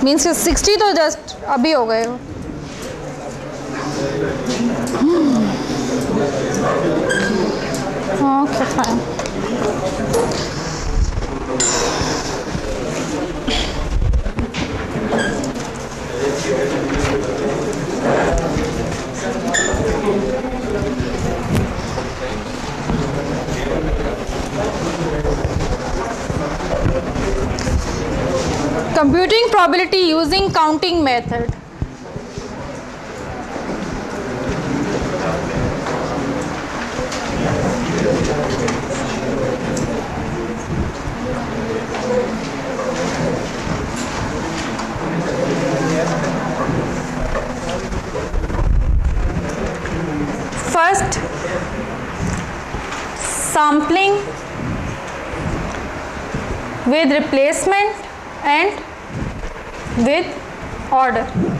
Means 60 तो just अभी हो गए हो। Okay fine. Computing probability using counting method. First, sampling with replacement and with order.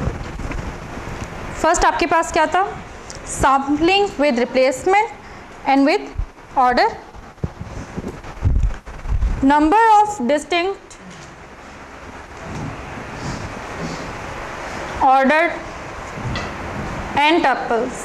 First आपके पास क्या था? Sampling with replacement and with order. Number of distinct ordered n tuples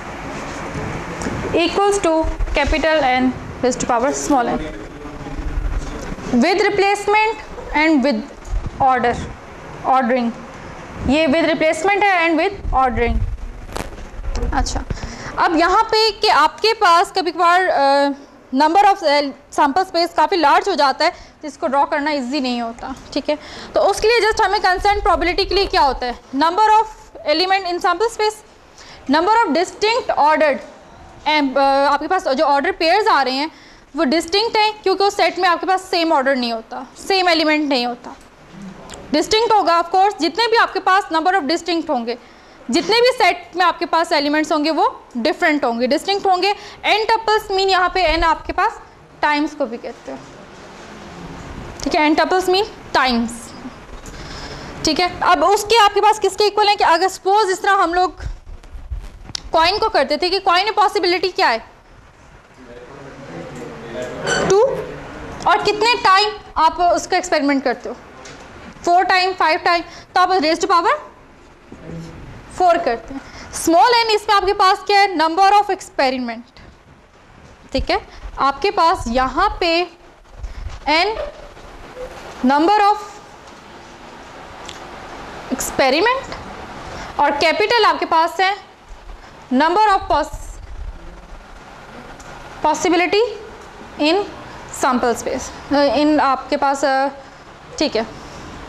equals to capital N raised to power small n. With replacement and with ordering, ये with replacement है and with ordering. अच्छा, अब यहाँ पे कि आपके पास कभी कभार नंबर ऑफ सैम्पल स्पेस काफ़ी लार्ज हो जाता है जिसको ड्रॉ करना इजी नहीं होता, ठीक है. तो उसके लिए जस्ट हमें कंसर्न प्रोबेबिलिटी के लिए क्या होता है? Number of element in sample space, number of distinct ordered. आपके पास जो ऑर्डर पेयर्स आ रहे हैं वो डिस्टिंक्ट हैं क्योंकि उस सेट में आपके पास सेम ऑर्डर नहीं होता, सेम एलिमेंट नहीं होता. डिस्टिंक्ट होगा ऑफ कोर्स, जितने भी आपके पास नंबर ऑफ डिस्टिंक्ट होंगे, जितने भी सेट में आपके पास एलिमेंट्स होंगे वो डिफरेंट होंगे, डिस्टिंक्ट होंगे. एन टपल्स मीन यहाँ पे एन आपके पास टाइम्स को भी कहते हो, ठीक है. एन टपल्स मीन टाइम्स, ठीक है. अब उसके आपके पास किसके इक्वल है कि अगर सपोज इस तरह हम लोग कॉइन को करते थे कि कॉइन में पॉसिबिलिटी क्या है? 2. और कितने टाइम आप उसका एक्सपेरिमेंट करते हो? 4 टाइम, 5 टाइम, तो आप रेज़ टू पावर 4 करते हैं. स्मॉल एन इसमें आपके पास क्या है? नंबर ऑफ एक्सपेरिमेंट, ठीक है. आपके पास यहाँ पे एन नंबर ऑफ एक्सपेरिमेंट और कैपिटल आपके पास है number of possibility in sample space, इन आपके पास, ठीक है,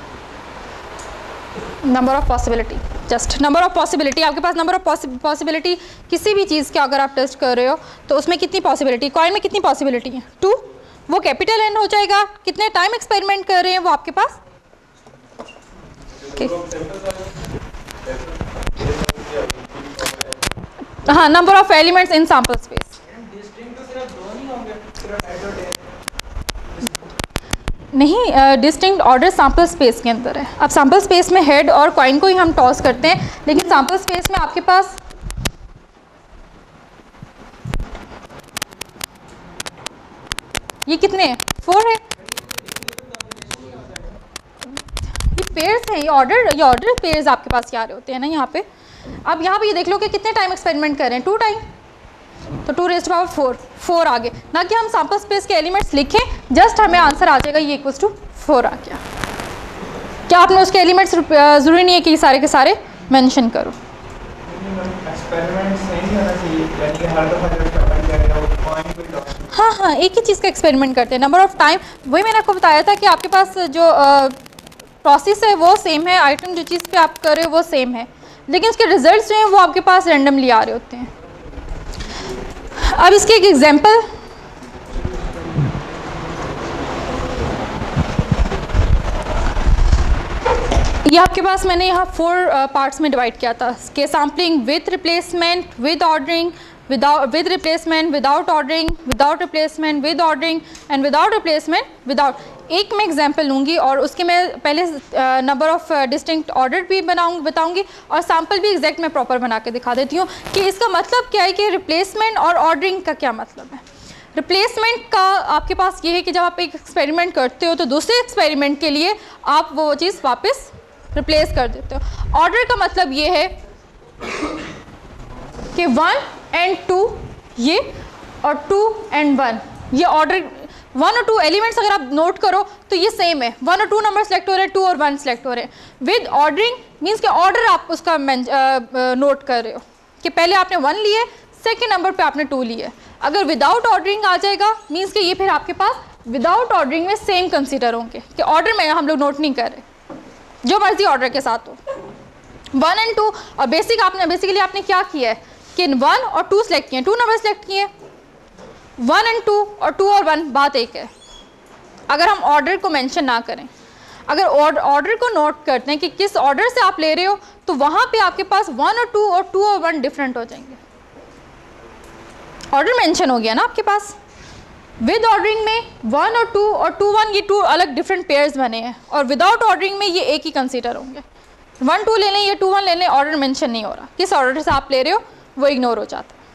number of possibility, just number of possibility. आपके पास नंबर ऑफ पॉसिबिलिटी किसी भी चीज़ के अगर आप टेस्ट कर रहे हो तो उसमें कितनी पॉसिबिलिटी, कॉइन में कितनी पॉसिबिलिटी है? 2. वो कैपिटल एन हो जाएगा. कितने टाइम एक्सपेरिमेंट कर रहे हैं वो आपके पास, okay. हाँ, number of elements in sample space. नहीं, डिस्टिंक्ट ऑर्डर सैम्पल स्पेस के अंदर है. अब सैम्पल स्पेस में हेड और कॉइन को ही हम टॉस करते हैं, लेकिन सैम्पल स्पेस में आपके पास ये कितने हैं? 4 है. ये पेयर्स हैं, ये ऑर्डर पेयर्स आपके पास क्या आ रहे होते हैं ना यहाँ पे. अब यहाँ पे ये देख लो कि कितने टाइम एक्सपेरिमेंट कर रहे हैं? 2 टाइम, तो 2 रेज़ टू पावर 4 आगे, ना कि हम सैम्पल स्पेस के एलिमेंट्स लिखें, जस्ट हमें आंसर आ जाएगा ये इक्वल्स टू 4 आ गया. क्या आपने उसके एलिमेंट्स ज़रूरी नहीं है कि सारे के सारे मेंशन करो. हाँ हाँ, एक ही चीज़ का एक्सपेरिमेंट करते हैं. नंबर ऑफ टाइम, वही मैंने आपको बताया था कि आपके पास जो प्रोसेस है वो सेम है, आइटम जो चीज़ पे आप कर रहे हो वो सेम है, लेकिन उसके रिजल्ट्स जो हैं वो आपके पास रैंडमली आ रहे होते हैं. अब इसके एक एग्जांपल, ये आपके पास मैंने यहाँ 4 पार्ट्स में डिवाइड किया था कि sampling with replacement, with ordering, with replacement, without ordering, without replacement, with ordering and without replacement, without. एक मैं एग्जांपल लूँगी और उसके मैं पहले नंबर ऑफ डिस्टिंक्ट ऑर्डर भी बताऊँगी और सैम्पल भी एग्जैक्ट मैं प्रॉपर बना के दिखा देती हूँ कि इसका मतलब क्या है कि रिप्लेसमेंट और ऑर्डरिंग का क्या मतलब है. रिप्लेसमेंट का आपके पास ये है कि जब आप एक एक्सपेरिमेंट करते हो तो दूसरे एक्सपेरिमेंट के लिए आप वो चीज़ वापस रिप्लेस कर देते हो। ऑर्डर का मतलब ये है कि 1 and 2 ये और 2 and 1 ये ऑर्डर 1 और 2 एलिमेंट्स अगर आप नोट करो तो ये सेम है, 1 और 2 नंबर सेलेक्ट हो रहे हैं, 2 और 1 सेलेक्ट हो रहे हैं। विद ऑर्डरिंग मीन्स कि ऑर्डर आप उसका नोट कर रहे हो कि पहले आपने 1 लिए, सेकेंड नंबर पे आपने 2 लिए। अगर विदाउट ऑर्डरिंग आ जाएगा मीन्स कि ये फिर आपके पास विदाउट ऑर्डरिंग में सेम कंसीडर होंगे कि ऑर्डर में हम लोग नोट नहीं कर रहे, जो मर्जी ऑर्डर के साथ हो। 1 and 2 और बेसिकली आपने क्या किया है कि 1 और 2 सेलेक्ट किए, 2 नंबर सेलेक्ट किए, 1 and 2 और 2 और 1 बात एक है। अगर हम ऑर्डर को मेंशन ना करें, अगर ऑर्डर को नोट करते हैं कि किस ऑर्डर से आप ले रहे हो, तो वहाँ पे आपके पास 1 और 2 और 2 और 1 डिफरेंट हो जाएंगे। ऑर्डर मेंशन हो गया ना आपके पास। विद ऑर्डरिंग में 1 और 2 और 2 1 ये 2 अलग डिफरेंट पेयर्स बने हैं, और विदाउट ऑर्डरिंग में ये एक ही कंसीडर होंगे। 1 2 ले लें या 2 1 ले लें, ऑर्डर मेंशन नहीं हो रहा, किस ऑर्डर से आप ले रहे हो वो इग्नोर हो जाता है।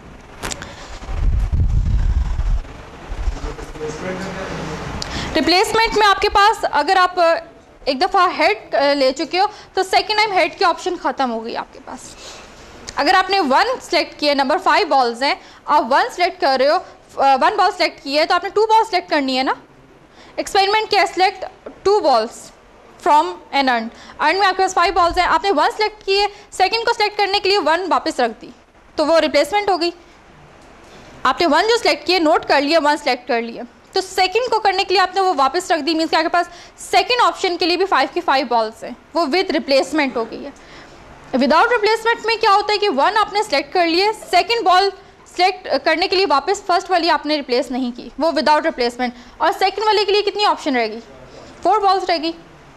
रिप्लेसमेंट में आपके पास अगर आप एक दफ़ा हेड ले चुके हो तो सेकेंड टाइम हेड की ऑप्शन ख़त्म हो गई आपके पास। अगर आपने 1 सेलेक्ट किया, नंबर 5 बॉल्स हैं, आप 1 सेलेक्ट कर रहे हो, 1 बॉल सेलेक्ट की है तो आपने 2 बॉल सेलेक्ट करनी है ना। एक्सपेरिमेंट किया, select 2 balls from an urn में आपके पास 5 बॉल्स हैं, आपने 1 सेलेक्ट की है, सेकेंड को सेलेक्ट करने के लिए 1 वापस रख दी तो वो रिप्लेसमेंट हो गई। आपने 1 जो सेलेक्ट किए नोट कर लिया, 1 सेलेक्ट कर लिया, तो सेकंड को करने के लिए आपने वो वापस रख दी, मीन्स कि आपके पास सेकंड ऑप्शन के लिए भी 5 की 5 बॉल्स हैं, वो विद रिप्लेसमेंट हो गई है। विदाउट रिप्लेसमेंट में क्या होता है कि 1 आपने सेलेक्ट कर लिए, सेकंड बॉल सेलेक्ट करने के लिए वापस फर्स्ट वाली आपने रिप्लेस नहीं की, वो विदाउट रिप्लेसमेंट, और सेकंड वाले के लिए कितनी ऑप्शन रहेगी, 4 बॉल्स रहेगी,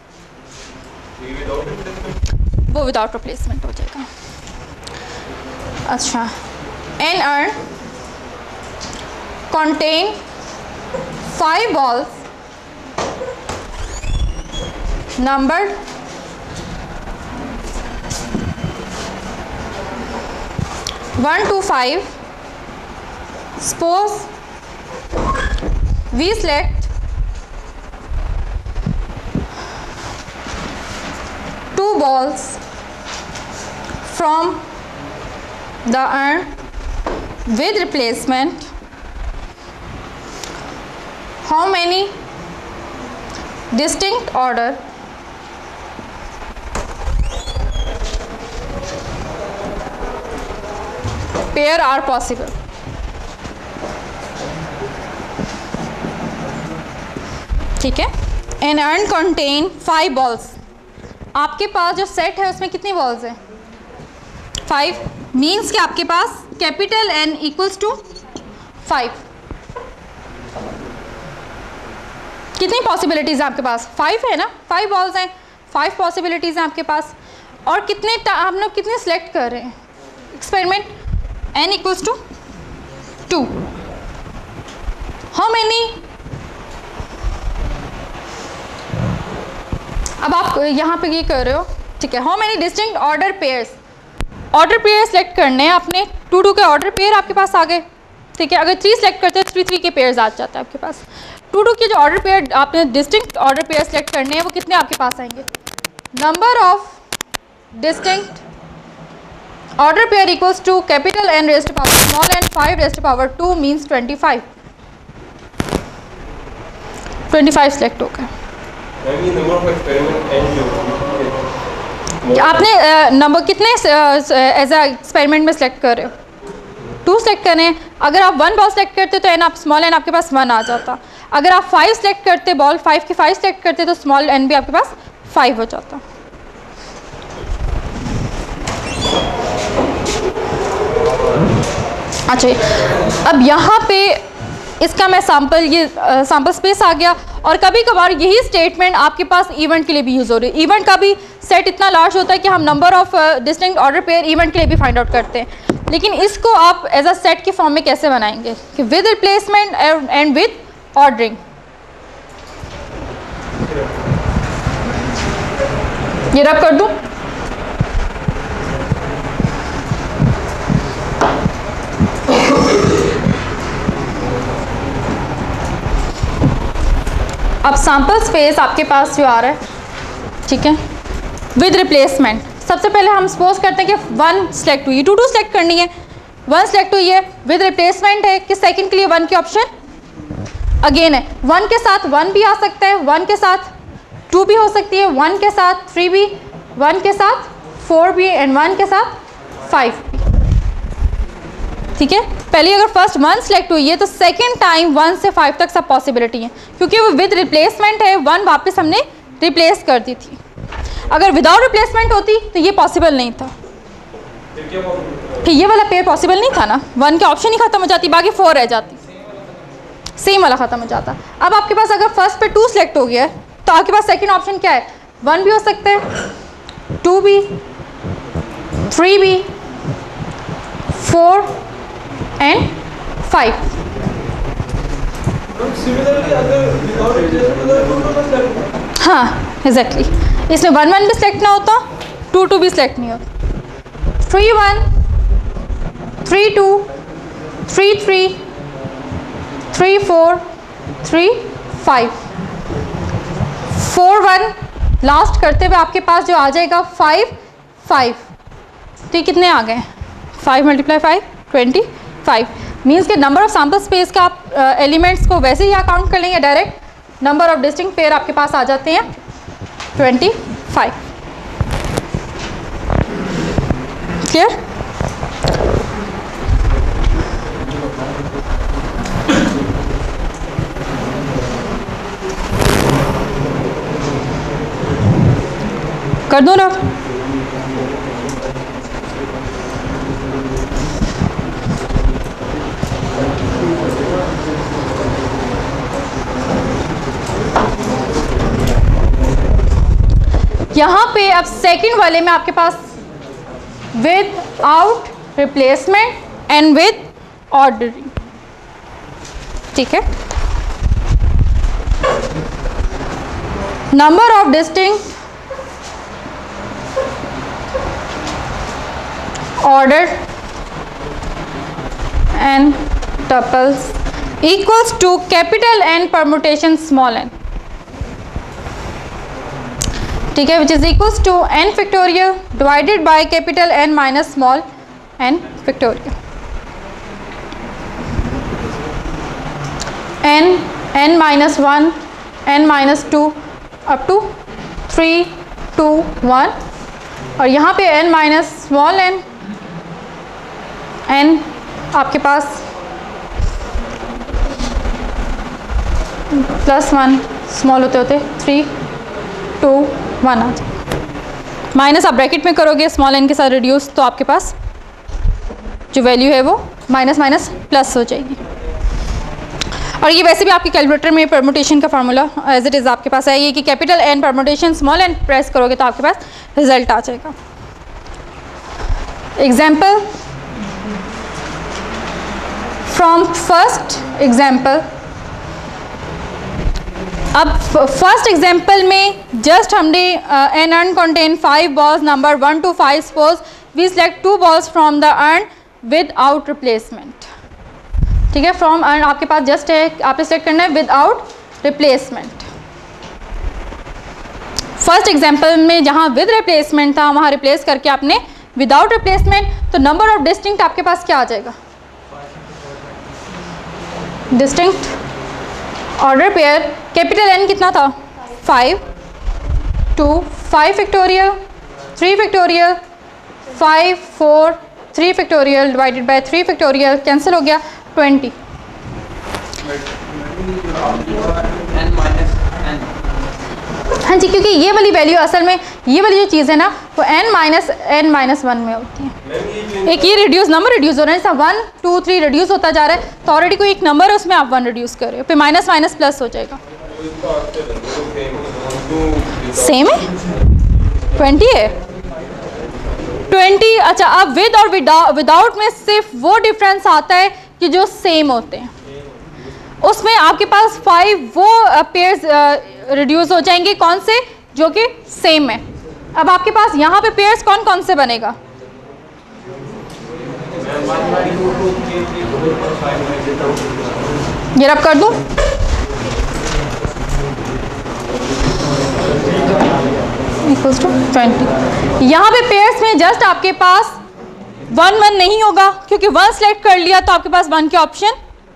वो विदाउट रिप्लेसमेंट हो जाएगा। अच्छा, an urn contain 5 balls numbered 1 to 5. Suppose we select 2 balls from the urn with replacement. How many distinct order pair are possible? ठीक है, an urn contain 5 balls. आपके पास जो सेट है उसमें कितनी बॉल्स हैं, 5, मीन्स कि आपके पास कैपिटल N इक्वल्स टू 5। कितनी पॉसिबिलिटीज़ हैं आपके पास, 5 है ना, 5 बॉल्स हैं, 5 पॉसिबिलिटीज़ हैं आपके पास। और कितने हम लोग कितने सेलेक्ट कर रहे हैं, experiment n equals to 2। How many, अब आप यहाँ पे ये कर रहे हो, ठीक है, how many distinct order pairs, order pair select करने हैं आपने, 2 2 के ऑर्डर पेयर आपके पास आ गए, ठीक है। अगर 3 सेलेक्ट करते हैं 3 3 के पेयर्स आ जाता है आपके पास। 2 2 के जो ऑर्डर पेयर आपने डिस्टिंक्ट ऑर्डर पेयर सेलेक्ट करने हैं वो कितने आपके पास आएंगे, number of distinct order pair equals to capital N raised to power small n 5 raised to power 2 means 25 select हो गए। आपने नंबर कितने एज अ एक्सपेरिमेंट में सेलेक्ट कर रहे हो, 2 सेलेक्ट करें। अगर आप 1 बॉल सेलेक्ट करते तो n आप स्मॉल n आपके पास 1 आ जाता। अगर आप 5 सेलेक्ट करते, बॉल 5 की 5 सेलेक्ट करते तो स्मॉल n भी आपके पास 5 हो जाता। अच्छा, अब यहाँ पे इसका मैं सैम्पल स्पेस आ गया, और कभी कभार यही स्टेटमेंट आपके पास इवेंट के लिए भी यूज़ हो रही है। इवेंट का भी सेट इतना लार्ज होता है कि हम number of distinct order pair event के लिए भी फाइंड आउट करते हैं, लेकिन इसको आप एज अ सेट के फॉर्म में कैसे बनाएंगे कि with replacement and with ordering. ये रब कर दूं, अब सैम्पल स्पेस आपके पास जो आ रहा है, ठीक है, विद रिप्लेसमेंट। सबसे पहले हम सपोज करते हैं कि 1 सेलेक्ट हुई, 2 सेलेक्ट करनी है, 1 सेलेक्ट हुई है, विद रिप्लेसमेंट है कि सेकंड के लिए 1 की ऑप्शन अगेन है। 1 के साथ 1 भी आ सकता है, 1 के साथ 2 भी हो सकती है, 1 के साथ 3 भी, 1 के साथ 4 भी एंड 1 के साथ 5 भी। ठीक है, पहले अगर फर्स्ट 1 सेलेक्ट हुई है तो सेकंड टाइम 1 से 5 तक सब पॉसिबिलिटी है, क्योंकि वो विद रिप्लेसमेंट है, 1 वापस हमने रिप्लेस कर दी थी। अगर विदाउट रिप्लेसमेंट होती तो ये पॉसिबल नहीं था, फिर ये वाला पेयर पॉसिबल नहीं था ना, 1 के ऑप्शन ही खत्म हो जाती, बाकी 4 रह जाती, सेम वाला खत्म हो जाता। अब आपके पास अगर फर्स्ट पे 2 सेलेक्ट हो गया है तो आपके पास सेकंड ऑप्शन क्या है, 1 भी हो सकता है, 2 भी, 3 भी, 4 एंड 5। हाँ एग्जैक्टली, इसमें 1 1 भी सिलेक्ट ना होता, 2 2 भी सिलेक्ट नहीं होता, 3 1, 3 2, 3 3, 3 4, 3 5, 4 1 लास्ट करते हुए आपके पास जो आ जाएगा 5 5। तो ये कितने आ गए, 5 × 5 25। मीन्स के नंबर ऑफ सैम्पल स्पेस का आप एलिमेंट्स को वैसे ही अकाउंट कर लेंगे, direct number of distinct pair आपके पास आ जाते हैं 25। क्लियर? कर दो ना। यहाँ पे अब सेकंड वाले में आपके पास without replacement and with ordering. ठीक है, number of distinct ordered and tuples equals to capital N permutation small n, ठीक है, which is equals to n factorial divided by capital N minus small n factorial, n minus 1, n minus 2 up to 3 2 1, और यहाँ पे n minus small n आपके पास +1 small होते होते 3 2 1 आ जाए। माइनस आप ब्रैकेट में करोगे स्मॉल n के साथ रिड्यूस, तो आपके पास जो वैल्यू है वो माइनस माइनस प्लस हो जाएगी। और ये वैसे भी आपके कैलकुलेटर में परमुटेशन का फार्मूला एज इट इज़ आपके पास है, ये कि capital N permutation small n press करोगे तो आपके पास रिजल्ट आ जाएगा। Example from first example. अब फर्स्ट एग्जाम्पल में जस्ट हमने an urn contain 5 balls number 1 to 5, suppose we select 2 balls from the urn without replacement. ठीक है, फ्रॉम अर्न आपके पास जस्ट है, आपने सेलेक्ट करना है without replacement. First example में जहाँ विद रिप्लेसमेंट था वहाँ रिप्लेस करके आपने विदाउट रिप्लेसमेंट, तो नंबर ऑफ डिस्टिंक्ट आपके पास क्या आ जाएगा, distinct order pair capital N कितना था 5 2 5 factorial 3 factorial 5 4 3 factorial divided by 3 factorial cancel हो गया 20। हाँ जी, क्योंकि ये वाली वैल्यू असल में ये वाली जो चीज़ है ना वो n-1 में होती है। एक ये रिड्यूस नंबर रिड्यूस हो रहा है, जैसा 1 2 3 रिड्यूस होता जा रहा है, तो ऑलरेडी कोई एक नंबर है उसमें आप 1 रिड्यूस कर रहे हो, फिर माइनस माइनस प्लस हो जाएगा। सेम है 20 है 20। अच्छा, अब विद और विदाउट में सिर्फ वो डिफरेंस आता है कि जो सेम होते हैं, उसमें आपके पास 5 वो पेयर्स रिड्यूस हो जाएंगे, कौन से, जो कि सेम है। अब आपके पास यहाँ पे पेयर्स कौन कौन से बनेगा, ये रब कर दूँ, इक्वल्स टू 20। यहाँ पे पेयर्स में जस्ट आपके पास 1 1 नहीं होगा, क्योंकि 1 सेलेक्ट कर लिया तो आपके पास 1 के ऑप्शन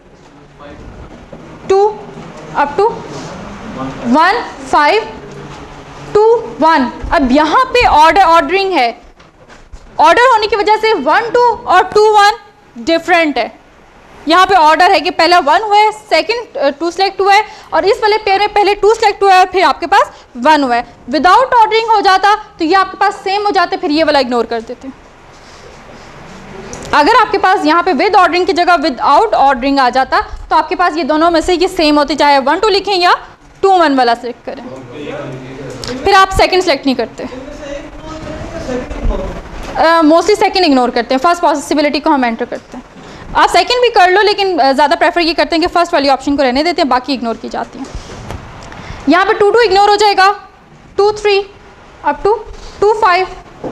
2 अप टू 1 5 2 1। अब यहाँ पे ऑर्डरिंग है, ऑर्डर होने की वजह से 1 2 और 2 1 डिफरेंट है। यहाँ पे ऑर्डर है कि पहला 1 हुआ है, सेकंड 2 सेलेक्ट हुआ है, और इस वाले पेयर में पहले 2 सेलेक्ट हुआ है और फिर आपके पास 1 हुआ है। विदाउट ऑर्डरिंग हो जाता तो ये आपके पास सेम हो जाते, फिर ये वाला इग्नोर कर देते। अगर आपके पास यहाँ पे विद ऑर्डरिंग की जगह विदाउट ऑर्डरिंग आ जाता तो आपके पास ये दोनों में से ये सेम होते, चाहे 1 2 लिखें या 2 1 वाला सेलेक्ट करें। फिर आप सेकंड सेलेक्ट नहीं करते, मोस्टली सेकंड इग्नोर करते हैं, फर्स्ट पॉसिबिलिटी को हम एंटर करते हैं। आप सेकंड भी कर लो, लेकिन ज़्यादा प्रेफर ये करते हैं कि फर्स्ट वाली ऑप्शन को रहने देते हैं, बाकी इग्नोर की जाती हैं। यहाँ पे 2 2 इग्नोर हो जाएगा, 2 3 अप टू 2 5।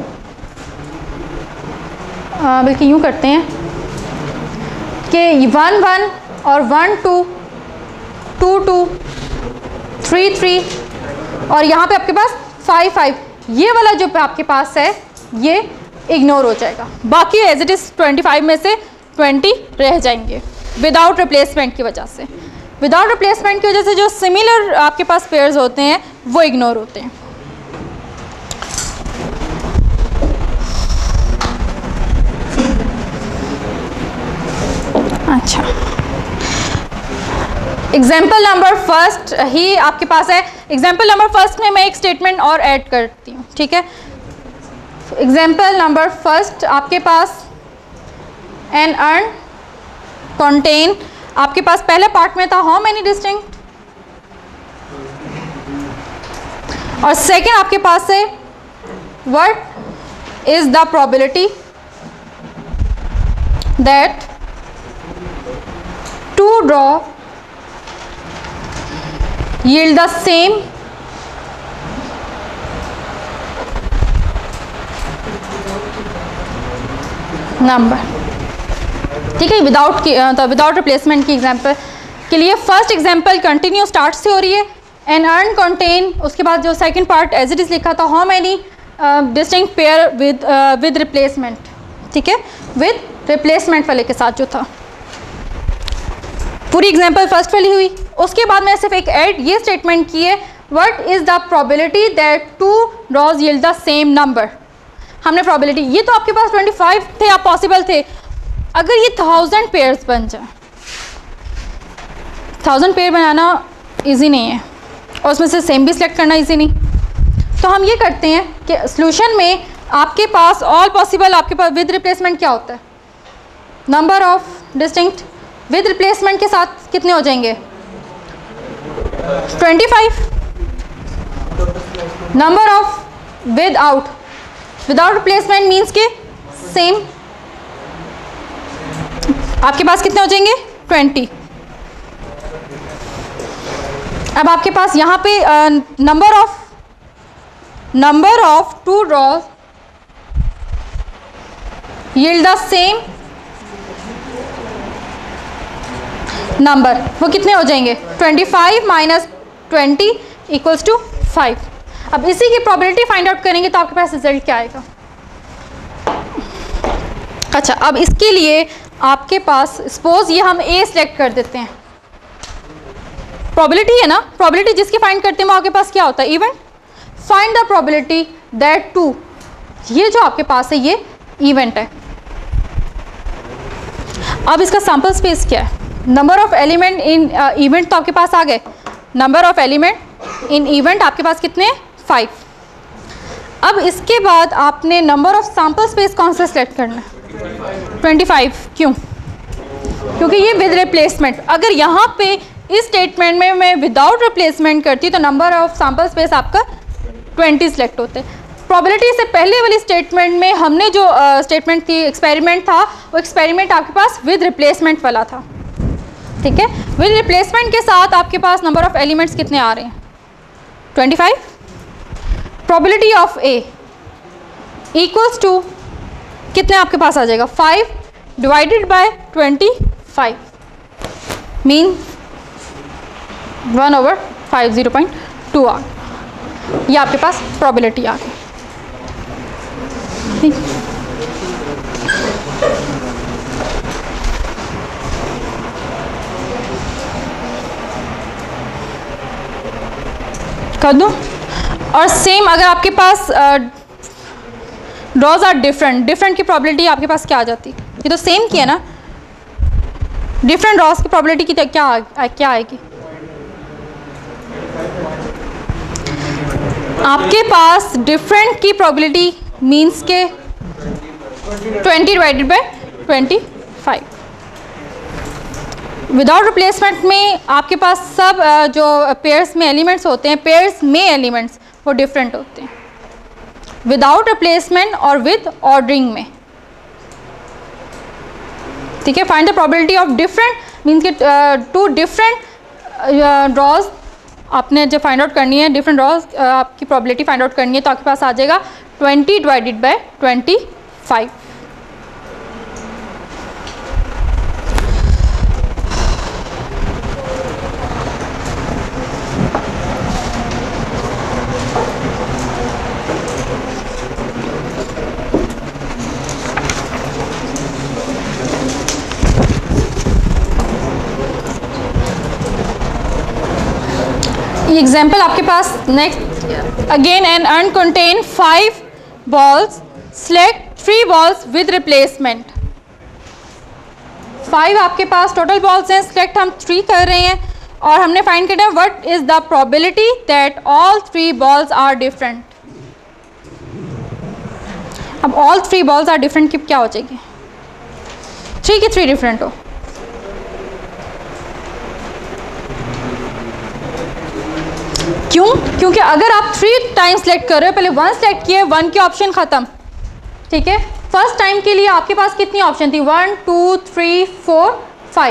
बल्कि यूँ करते हैं कि 1 1 और 1 2 2 2 3 3 और यहाँ पे आपके पास 5 5, ये वाला जो आपके पास है ये इग्नोर हो जाएगा। बाकी एज इट इज़ 25 में से 20 रह जाएंगे विदाउट रिप्लेसमेंट की वजह से। विदाउट रिप्लेसमेंट की वजह से जो सिमिलर आपके पास पेयर्स होते हैं वो इग्नोर होते हैं। अच्छा, एग्जाम्पल नंबर फर्स्ट ही आपके पास है। एग्जाम्पल नंबर फर्स्ट में मैं एक स्टेटमेंट और ऐड करती हूँ, ठीक है। एग्जाम्पल नंबर फर्स्ट आपके पास एन अर्न कंटेन, आपके पास पहले पार्ट में था हाउ मेनी डिस्टिंक्ट, और सेकेंड आपके पास है what is the probability that two draw yield the same number, ठीक है। विदाउट रिप्लेसमेंट की एग्जांपल के लिए फर्स्ट एग्जांपल कंटिन्यू स्टार्ट से हो रही है, एन अर्न कंटेन, उसके बाद जो second part as it is लिखा था how many distinct pair with replacement, ठीक है, विद रिप्लेसमेंट वाले के साथ जो था। पूरी एग्जांपल फर्स्ट वाली हुई। उसके बाद मैंने सिर्फ एक ऐड ये स्टेटमेंट की है, what is the probability that two draws yield the same number. हमने प्रोबेबिलिटी, ये तो आपके पास 25 थे, आप पॉसिबल थे। अगर ये 1000 पेयर्स बन जाए, 1000 पेयर बनाना इजी नहीं है और उसमें से सेम भी सिलेक्ट करना इजी नहीं। तो हम ये करते हैं कि सोल्यूशन में आपके पास ऑल पॉसिबल, आपके पास विद रिप्लेसमेंट क्या होता है, number of distinct, with replacement के साथ कितने हो जाएंगे 25, number of without, without replacement means के सेम, आपके पास कितने हो जाएंगे 20। अब आपके पास यहाँ पे number of two draws yield the same number, वो कितने हो जाएंगे 25 माइनस 20 इक्वल्स टू 5। अब इसी की प्रोबेबिलिटी फाइंड आउट करेंगे तो आपके पास रिजल्ट क्या आएगा। अच्छा, अब इसके लिए आपके पास सपोज ये हम ए सिलेक्ट कर देते हैं, प्रोबेबिलिटी है ना, प्रोबेबिलिटी जिसकी फाइंड करते हैं वो आपके पास क्या होता है event. Find the probability that two, ये जो आपके पास है ये इवेंट है। अब इसका सैंपल स्पेस क्या है, number of element in event तो आपके पास आ गए, number of element in event आपके पास कितने 5। अब इसके बाद आपने नंबर ऑफ सैंपल स्पेस कौन सा सिलेक्ट करना है 25। क्यों? क्योंकि ये विद रिप्लेसमेंट, अगर यहाँ पे इस स्टेटमेंट में मैं विदाउट रिप्लेसमेंट करती तो नंबर ऑफ सैंपल स्पेस आपका 20 सिलेक्ट होते। प्रोबेबिलिटी से पहले वाली स्टेटमेंट में हमने जो स्टेटमेंट थी एक्सपेरिमेंट था, वो एक्सपेरिमेंट आपके पास विद रिप्लेसमेंट वाला था, ठीक है। विद रिप्लेसमेंट के साथ आपके पास नंबर ऑफ एलिमेंट्स कितने आ रहे हैं 25। Probability of A equals to कितने आपके पास आ जाएगा 5 डिवाइडेड बाय 25 मीन 1/5 0.2 आर। ये आपके पास प्रोबेबिलिटी आ गई। कर दूं? और सेम अगर आपके पास ड्रॉज आर डिफरेंट की प्रोबेबिलिटी आपके पास क्या आ जाती? ये तो सेम की है ना, डिफरेंट ड्रॉज की प्रोबेबिलिटी की क्या आएगी? आपके पास डिफरेंट की प्रोबेबिलिटी मीन्स के 20 डिवाइडेड बाय 25। विदाउट रिप्लेसमेंट में आपके पास सब जो पेयर्स में एलिमेंट्स होते हैं, पेयर्स में एलिमेंट्स वो डिफरेंट होते हैं विदाउट रिप्लेसमेंट और विद ऑर्डरिंग में। ठीक है, find the probability of different means के टू डिफरेंट ड्रॉज आपने जब फाइंड आउट करनी है, डिफरेंट ड्रॉज आपकी प्रोबेबिलिटी फाइंड आउट करनी है, तो आपके पास आ जाएगा 20 डिवाइडेड बाय 25। एग्जाम्पल आपके पास next, again an urn contain 5 balls, select 3 balls with replacement। 5 आपके पास टोटल बॉल्स हैं, सिलेक्ट हम 3 कर रहे हैं और हमने फाइंड करना है what is the probability that all 3 balls are different. अब ऑल 3 balls आर डिफरेंट की क्या हो जाएगी? 3 की 3 डिफरेंट हो। क्यों? क्योंकि अगर आप 3 टाइम्स सेलेक्ट कर रहे हो, पहले 1 सेलेक्ट किए, 1 की ऑप्शन खत्म। ठीक है, फर्स्ट टाइम के लिए आपके पास कितनी ऑप्शन थी? 1 2 3 4 5।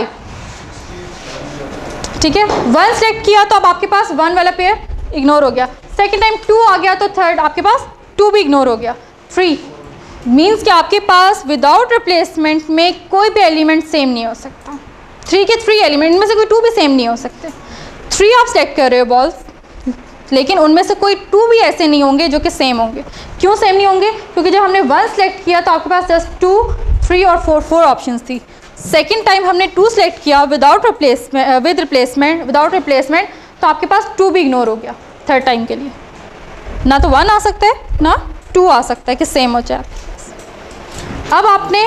ठीक है, 1 सेलेक्ट किया तो अब आपके पास 1 वाला पेयर इग्नोर हो गया। सेकंड टाइम 2 आ गया तो थर्ड आपके पास 2 भी इग्नोर हो गया। 3 मीन्स कि आपके पास विदाउट रिप्लेसमेंट में कोई भी एलिमेंट सेम नहीं हो सकता। 3 के 3 एलिमेंट में से कोई 2 भी सेम नहीं हो सकते। 3 आप सेलेक्ट कर रहे हो बॉल्स, लेकिन उनमें से कोई 2 भी ऐसे नहीं होंगे जो कि सेम होंगे। क्यों सेम नहीं होंगे? क्योंकि जब हमने 1 सेलेक्ट किया तो आपके पास जस्ट 2 3 और 4 ऑप्शंस थी। सेकंड टाइम हमने 2 सेलेक्ट किया विदाउट रिप्लेसमेंट तो आपके पास 2 भी इग्नोर हो गया। थर्ड टाइम के लिए ना तो 1 आ सकता है ना 2 आ सकता है कि सेम हो जाए। अब आपने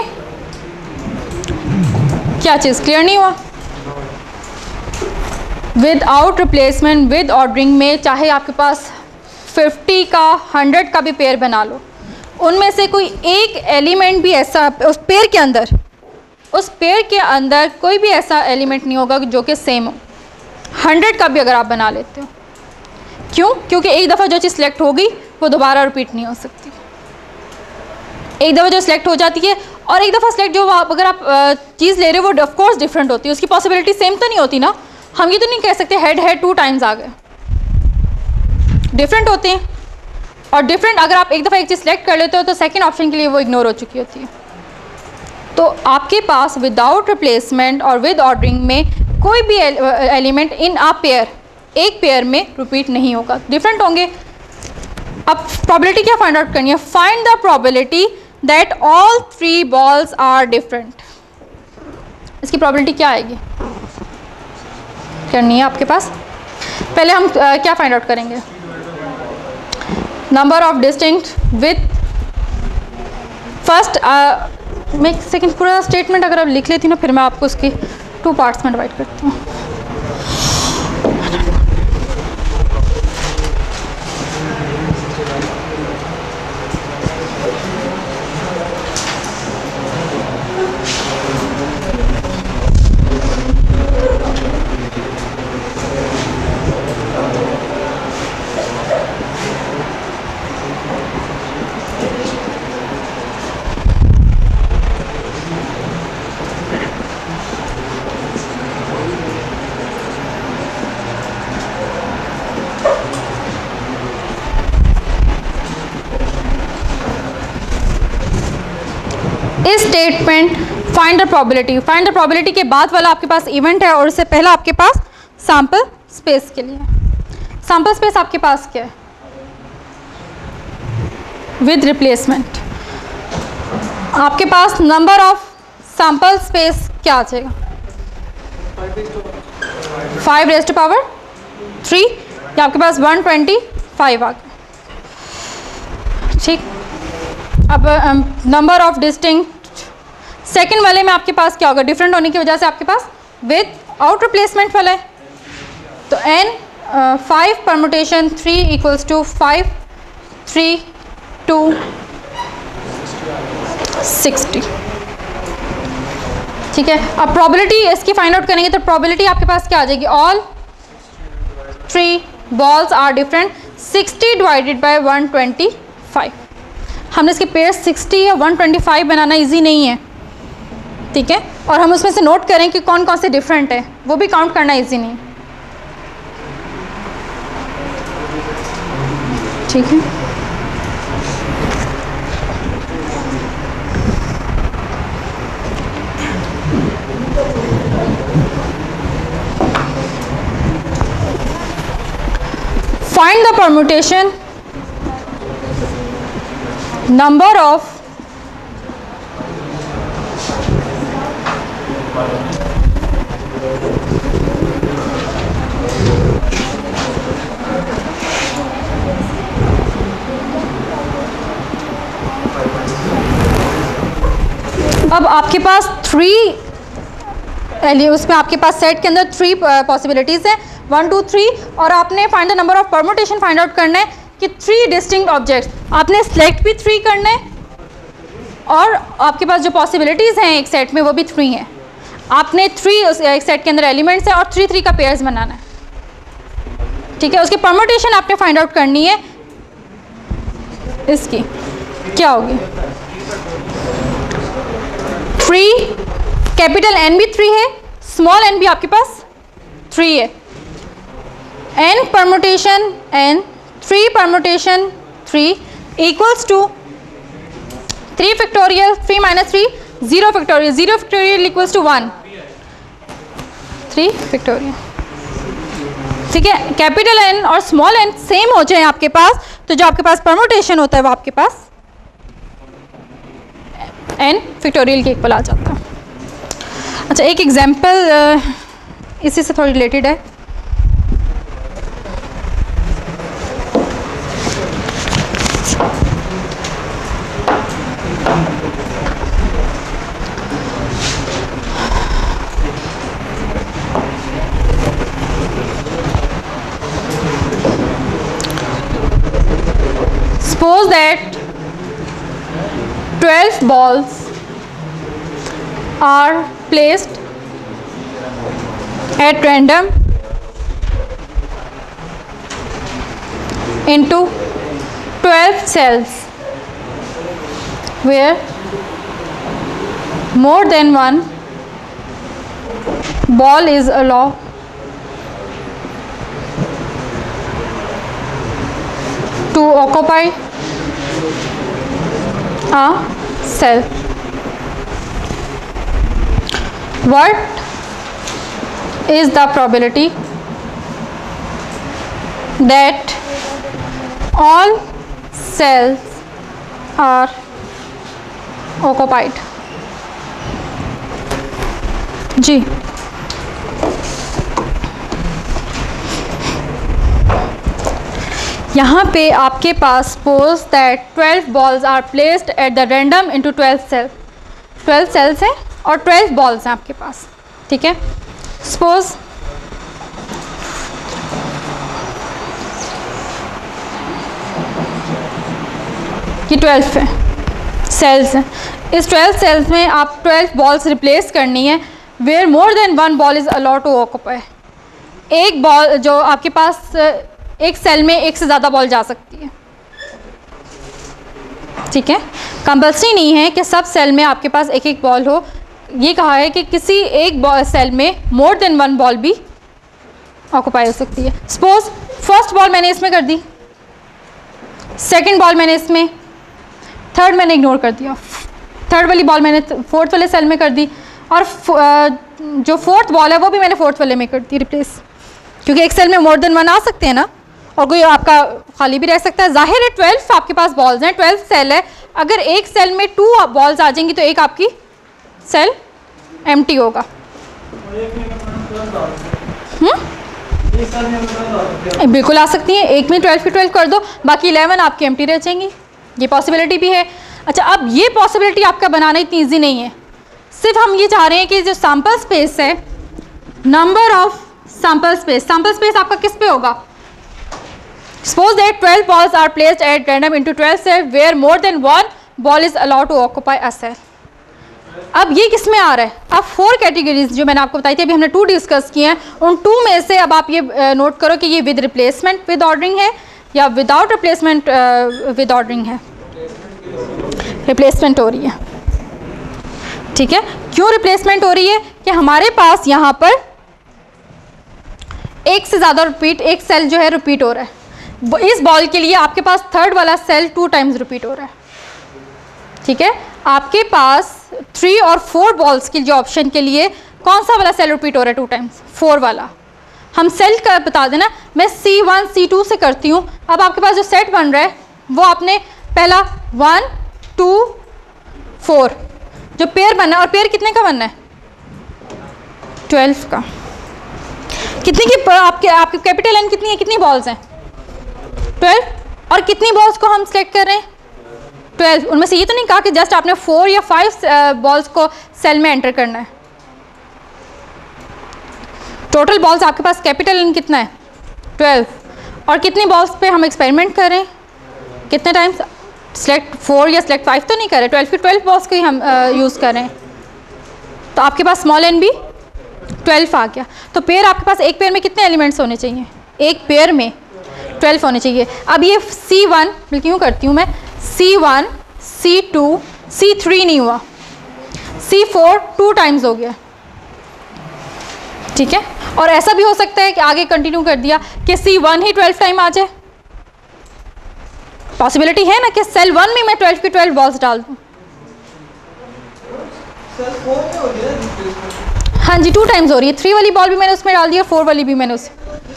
क्या चीज़ क्लियर नहीं हुआ? विदाउट रिप्लेसमेंट विद ऑर्डरिंग में चाहे आपके पास 50 का 100 का भी पेयर बना लो, उनमें से कोई एक एलिमेंट भी ऐसा उस पेयर के अंदर कोई भी ऐसा एलिमेंट नहीं होगा जो कि सेम हो। 100 का भी अगर आप बना लेते हो, क्यों? क्योंकि एक दफ़ा जो चीज़ सिलेक्ट हो गई वो दोबारा रिपीट नहीं हो सकती। एक दफ़ा जो सिलेक्ट हो जाती है और एक दफ़ा सिलेक्ट जो अगर आप चीज़ ले रहे हो वो ऑफकोर्स डिफरेंट होती है, उसकी पॉसिबिलिटी सेम तो नहीं होती ना। हम ये तो नहीं कह सकते हेड 2 टाइम्स आ गए, डिफरेंट होते हैं। और डिफरेंट अगर आप एक दफ़ा एक चीज़ सेलेक्ट कर लेते हो तो सेकंड ऑप्शन के लिए वो इग्नोर हो चुकी होती है। तो आपके पास विदाउट रिप्लेसमेंट और विद ऑर्डरिंग में कोई भी एलिमेंट इन अ पेयर, एक पेयर में रिपीट नहीं होगा, डिफरेंट होंगे। अब प्रोबेबिलिटी क्या फाइंड आउट करनी है? Find the probability that all 3 balls are different. इसकी प्रोबेबिलिटी क्या आएगी करनी है आपके पास? पहले हम क्या फाइंड आउट करेंगे? Number of distinct with first मैं सेकंड पूरा स्टेटमेंट अगर आप लिख लेती ना, फिर मैं आपको उसके 2 पार्ट्स में डिवाइड करती हूँ। इस स्टेटमेंट फाइंड द प्रोबेबिलिटी के बाद वाला आपके पास इवेंट है और इससे पहला आपके पास सैंपल स्पेस के लिए। सैंपल स्पेस आपके पास क्या है? विद रिप्लेसमेंट, आपके पास नंबर ऑफ सैंपल स्पेस क्या आ जाएगा? 5 रेज़ टू पावर 3, या आपके पास 125 आ गया। ठीक, अब नंबर ऑफ डिस्टिंक्ट, सेकंड वाले में आपके पास क्या होगा? डिफरेंट होने की वजह से आपके पास विद आउट रिप्लेसमेंट वाला है, तो n 5 परमुटेशन 3 इक्वल्स टू 5 3 2 60। ठीक है, अब प्रोबेबिलिटी इसकी फाइंड आउट करेंगे तो प्रोबेबिलिटी आपके पास क्या आ जाएगी? All 3 balls are different, 60 divided by 125। हमने इसके पेयर 60 या 125 बनाना इजी नहीं है, ठीक है, और हम उसमें से नोट करें कि कौन कौन से डिफरेंट है, वो भी काउंट करना इजी नहीं, ठीक है। Find the permutation number of अब आपके पास 3 उसमें आपके पास सेट के अंदर 3 पॉसिबिलिटीज़ हैं, 1 2 3, और आपने find the number of permutation find out करना है कि 3 डिस्टिंक्ट ऑब्जेक्ट्स आपने सेलेक्ट भी 3 करना है, और आपके पास जो पॉसिबिलिटीज़ हैं एक सेट में वो भी 3 हैं। आपने 3 एक सेट के अंदर एलिमेंट्स हैं और 3 3 का पेयर्स बनाना है, ठीक है। उसकी परमुटेशन आपने फाइंड आउट करनी है, इसकी क्या होगी? 3 कैपिटल N भी 3 है, स्मॉल n भी आपके पास 3 है, n permutation n 3 permutation 3 equals to 3 factorial 3 minus 3 0 factorial 0 factorial equals to 1 3 factorial, ठीक है। कैपिटल N और स्मॉल n सेम हो जाए आपके पास, तो जो आपके पास परमुटेशन होता है वो आपके पास n फैक्टोरियल के इक्वल आ जाता है। अच्छा, एक एग्जांपल इसी से थोड़ी रिलेटेड है। Suppose that 12 balls are placed at random into 12 cells where more than one ball is allowed to occupy a cell. What is the probability that all cells are occupied? जी, यहाँ पे आपके पास suppose that 12 balls are placed at the random into 12 cells, 12 cells हैं और 12 balls हैं आपके पास, ठीक है। सपोज ये 12 है सेल्स हैं, इस 12 सेल्स में आप 12 बॉल्स रिप्लेस करनी है where more than 1 ball is allowed to occupy. एक बॉल जो आपके पास एक सेल में एक से ज़्यादा बॉल जा सकती है, ठीक है। कंपल्सरी नहीं है कि सब सेल में आपके पास एक एक बॉल हो, ये कहा है कि किसी एक सेल में मोर देन 1 बॉल भी ऑक्यूपाई हो सकती है। सपोज फर्स्ट बॉल मैंने इसमें कर दी, सेकंड बॉल मैंने इसमें, थर्ड मैंने इग्नोर कर दिया, थर्ड वाली बॉल मैंने फोर्थ वाले सेल में कर दी, और जो फोर्थ बॉल है वो भी मैंने फोर्थ वाले में कर दी रिप्लेस, क्योंकि एक सेल में मोर देन 1 आ सकते हैं ना, और कोई आपका खाली भी रह सकता है। जाहिर है 12 आपके पास बॉल्स हैं, 12 सेल है, अगर एक सेल में 2 बॉल्स आ जाएंगी तो एक आपकी सेल एम्प्टी होगा। बिल्कुल आ सकती हैं, एक में 12 की 12 कर दो, बाकी 11 आपकी एम्प्टी रह जाएंगी, ये पॉसिबिलिटी भी है। अच्छा, अब ये पॉसिबिलिटी आपका बनाना इतनी ईजी नहीं है, सिर्फ हम ये चाह रहे हैं कि जो सैम्पल स्पेस है, नंबर ऑफ सैम्पल स्पेस आपका किस पे होगा? Suppose that 12 balls are placed at random into 12 cells where more than 1 ball is allowed to occupy a cell। अब ये किस में आ रहा है? अब 4 कैटेगरीज जो मैंने आपको बताई थी, अभी हमने 2 डिस्कस किए हैं, उन 2 में से अब आप ये नोट करो कि ये विद रिप्लेसमेंट विद ऑर्डरिंग है या विदाउट रिप्लेसमेंट विद ऑर्डरिंग है। रिप्लेसमेंट हो रही है, ठीक है। क्यों रिप्लेसमेंट हो रही है? कि हमारे पास यहाँ पर एक से ज़्यादा एक सेल जो है रिपीट हो रहा है। इस बॉल के लिए आपके पास थर्ड वाला सेल 2 टाइम्स रिपीट हो रहा है, ठीक है। आपके पास 3 और 4 बॉल्स के जो ऑप्शन के लिए कौन सा वाला सेल रिपीट हो रहा है 2 टाइम्स? 4 वाला। हम सेल का बता देना, मैं C1 C2 से करती हूँ। अब आपके पास जो सेट बन रहा है वो आपने पहला 1 2 4 जो पेयर बनना है, और पेयर कितने का बनना है? 12 का। कितनी की आपके कैपिटल एन कितनी है, कितनी बॉल्स हैं? 12। और कितनी बॉल्स को हम सेलेक्ट कर रहे हैं? 12। उनमें से ये तो नहीं कहा कि जस्ट आपने 4 या 5 बॉल्स को सेल में एंटर करना है। टोटल बॉल्स आपके पास कैपिटल एन कितना है? 12। और कितनी बॉल्स पे हम एक्सपेरिमेंट कर रहे हैं? कितने टाइम्स? सेलेक्ट 4 या सेलेक्ट 5 तो नहीं कर रहे, 12 की 12 बॉल्स को ही हम यूज़ कर रहे हैं। तो आपके पास स्मॉल एन भी 12 आ गया। तो पेयर आपके पास एक पेयर में कितने एलिमेंट्स होने चाहिए? एक पेयर में 12 होने चाहिए। अब ये C1 बल्कि यूँ करती हूँ मैं, C1 C2 C3 नहीं हुआ, C4 2 टाइम्स हो गया, ठीक है। और ऐसा भी हो सकता है कि आगे कंटिन्यू कर दिया कि C1 ही 12 टाइम आ जाए। पॉसिबिलिटी है ना कि सेल 1 में मैं 12 की 12 बॉल्स डाल दूँ। हाँ जी, 2 टाइम्स हो रही है। 3 वाली बॉल भी मैंने उसमें डाल दी और 4 वाली भी मैंने उस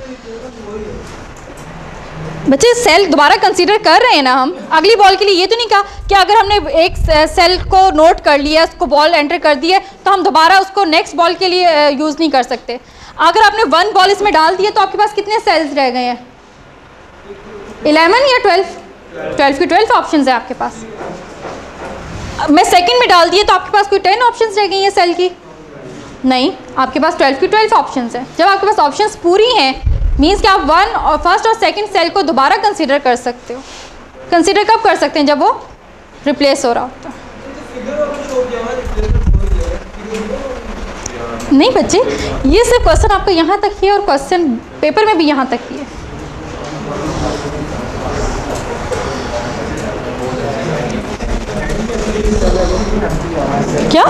बच्चे सेल दोबारा कंसीडर कर रहे हैं ना हम। अगली बॉल के लिए ये तो नहीं कहा कि अगर हमने एक सेल को नोट कर लिया, उसको बॉल एंटर कर दी है, तो हम दोबारा उसको नेक्स्ट बॉल के लिए यूज़ नहीं कर सकते। अगर आपने 1 बॉल इसमें डाल दिया तो आपके पास कितने सेल्स रह गए हैं? 11 या 12? 12 की 12 ऑप्शन है आपके पास। मैं सेकेंड में डाल दिए तो आपके पास कोई 10 ऑप्शन रह गई हैं सेल की? नहीं, आपके पास 12 की 12 ऑप्शन है। जब आपके पास ऑप्शंस पूरी हैं, मीन्स कि आप फर्स्ट और सेकंड सेल को दोबारा कंसीडर कर सकते हो। कंसीडर कब कर सकते हैं? जब वो रिप्लेस हो रहा होता है। नहीं बच्चे, ये सिर्फ क्वेश्चन आपका यहाँ तक ही है और क्वेश्चन पेपर में भी यहाँ तक ही है। क्या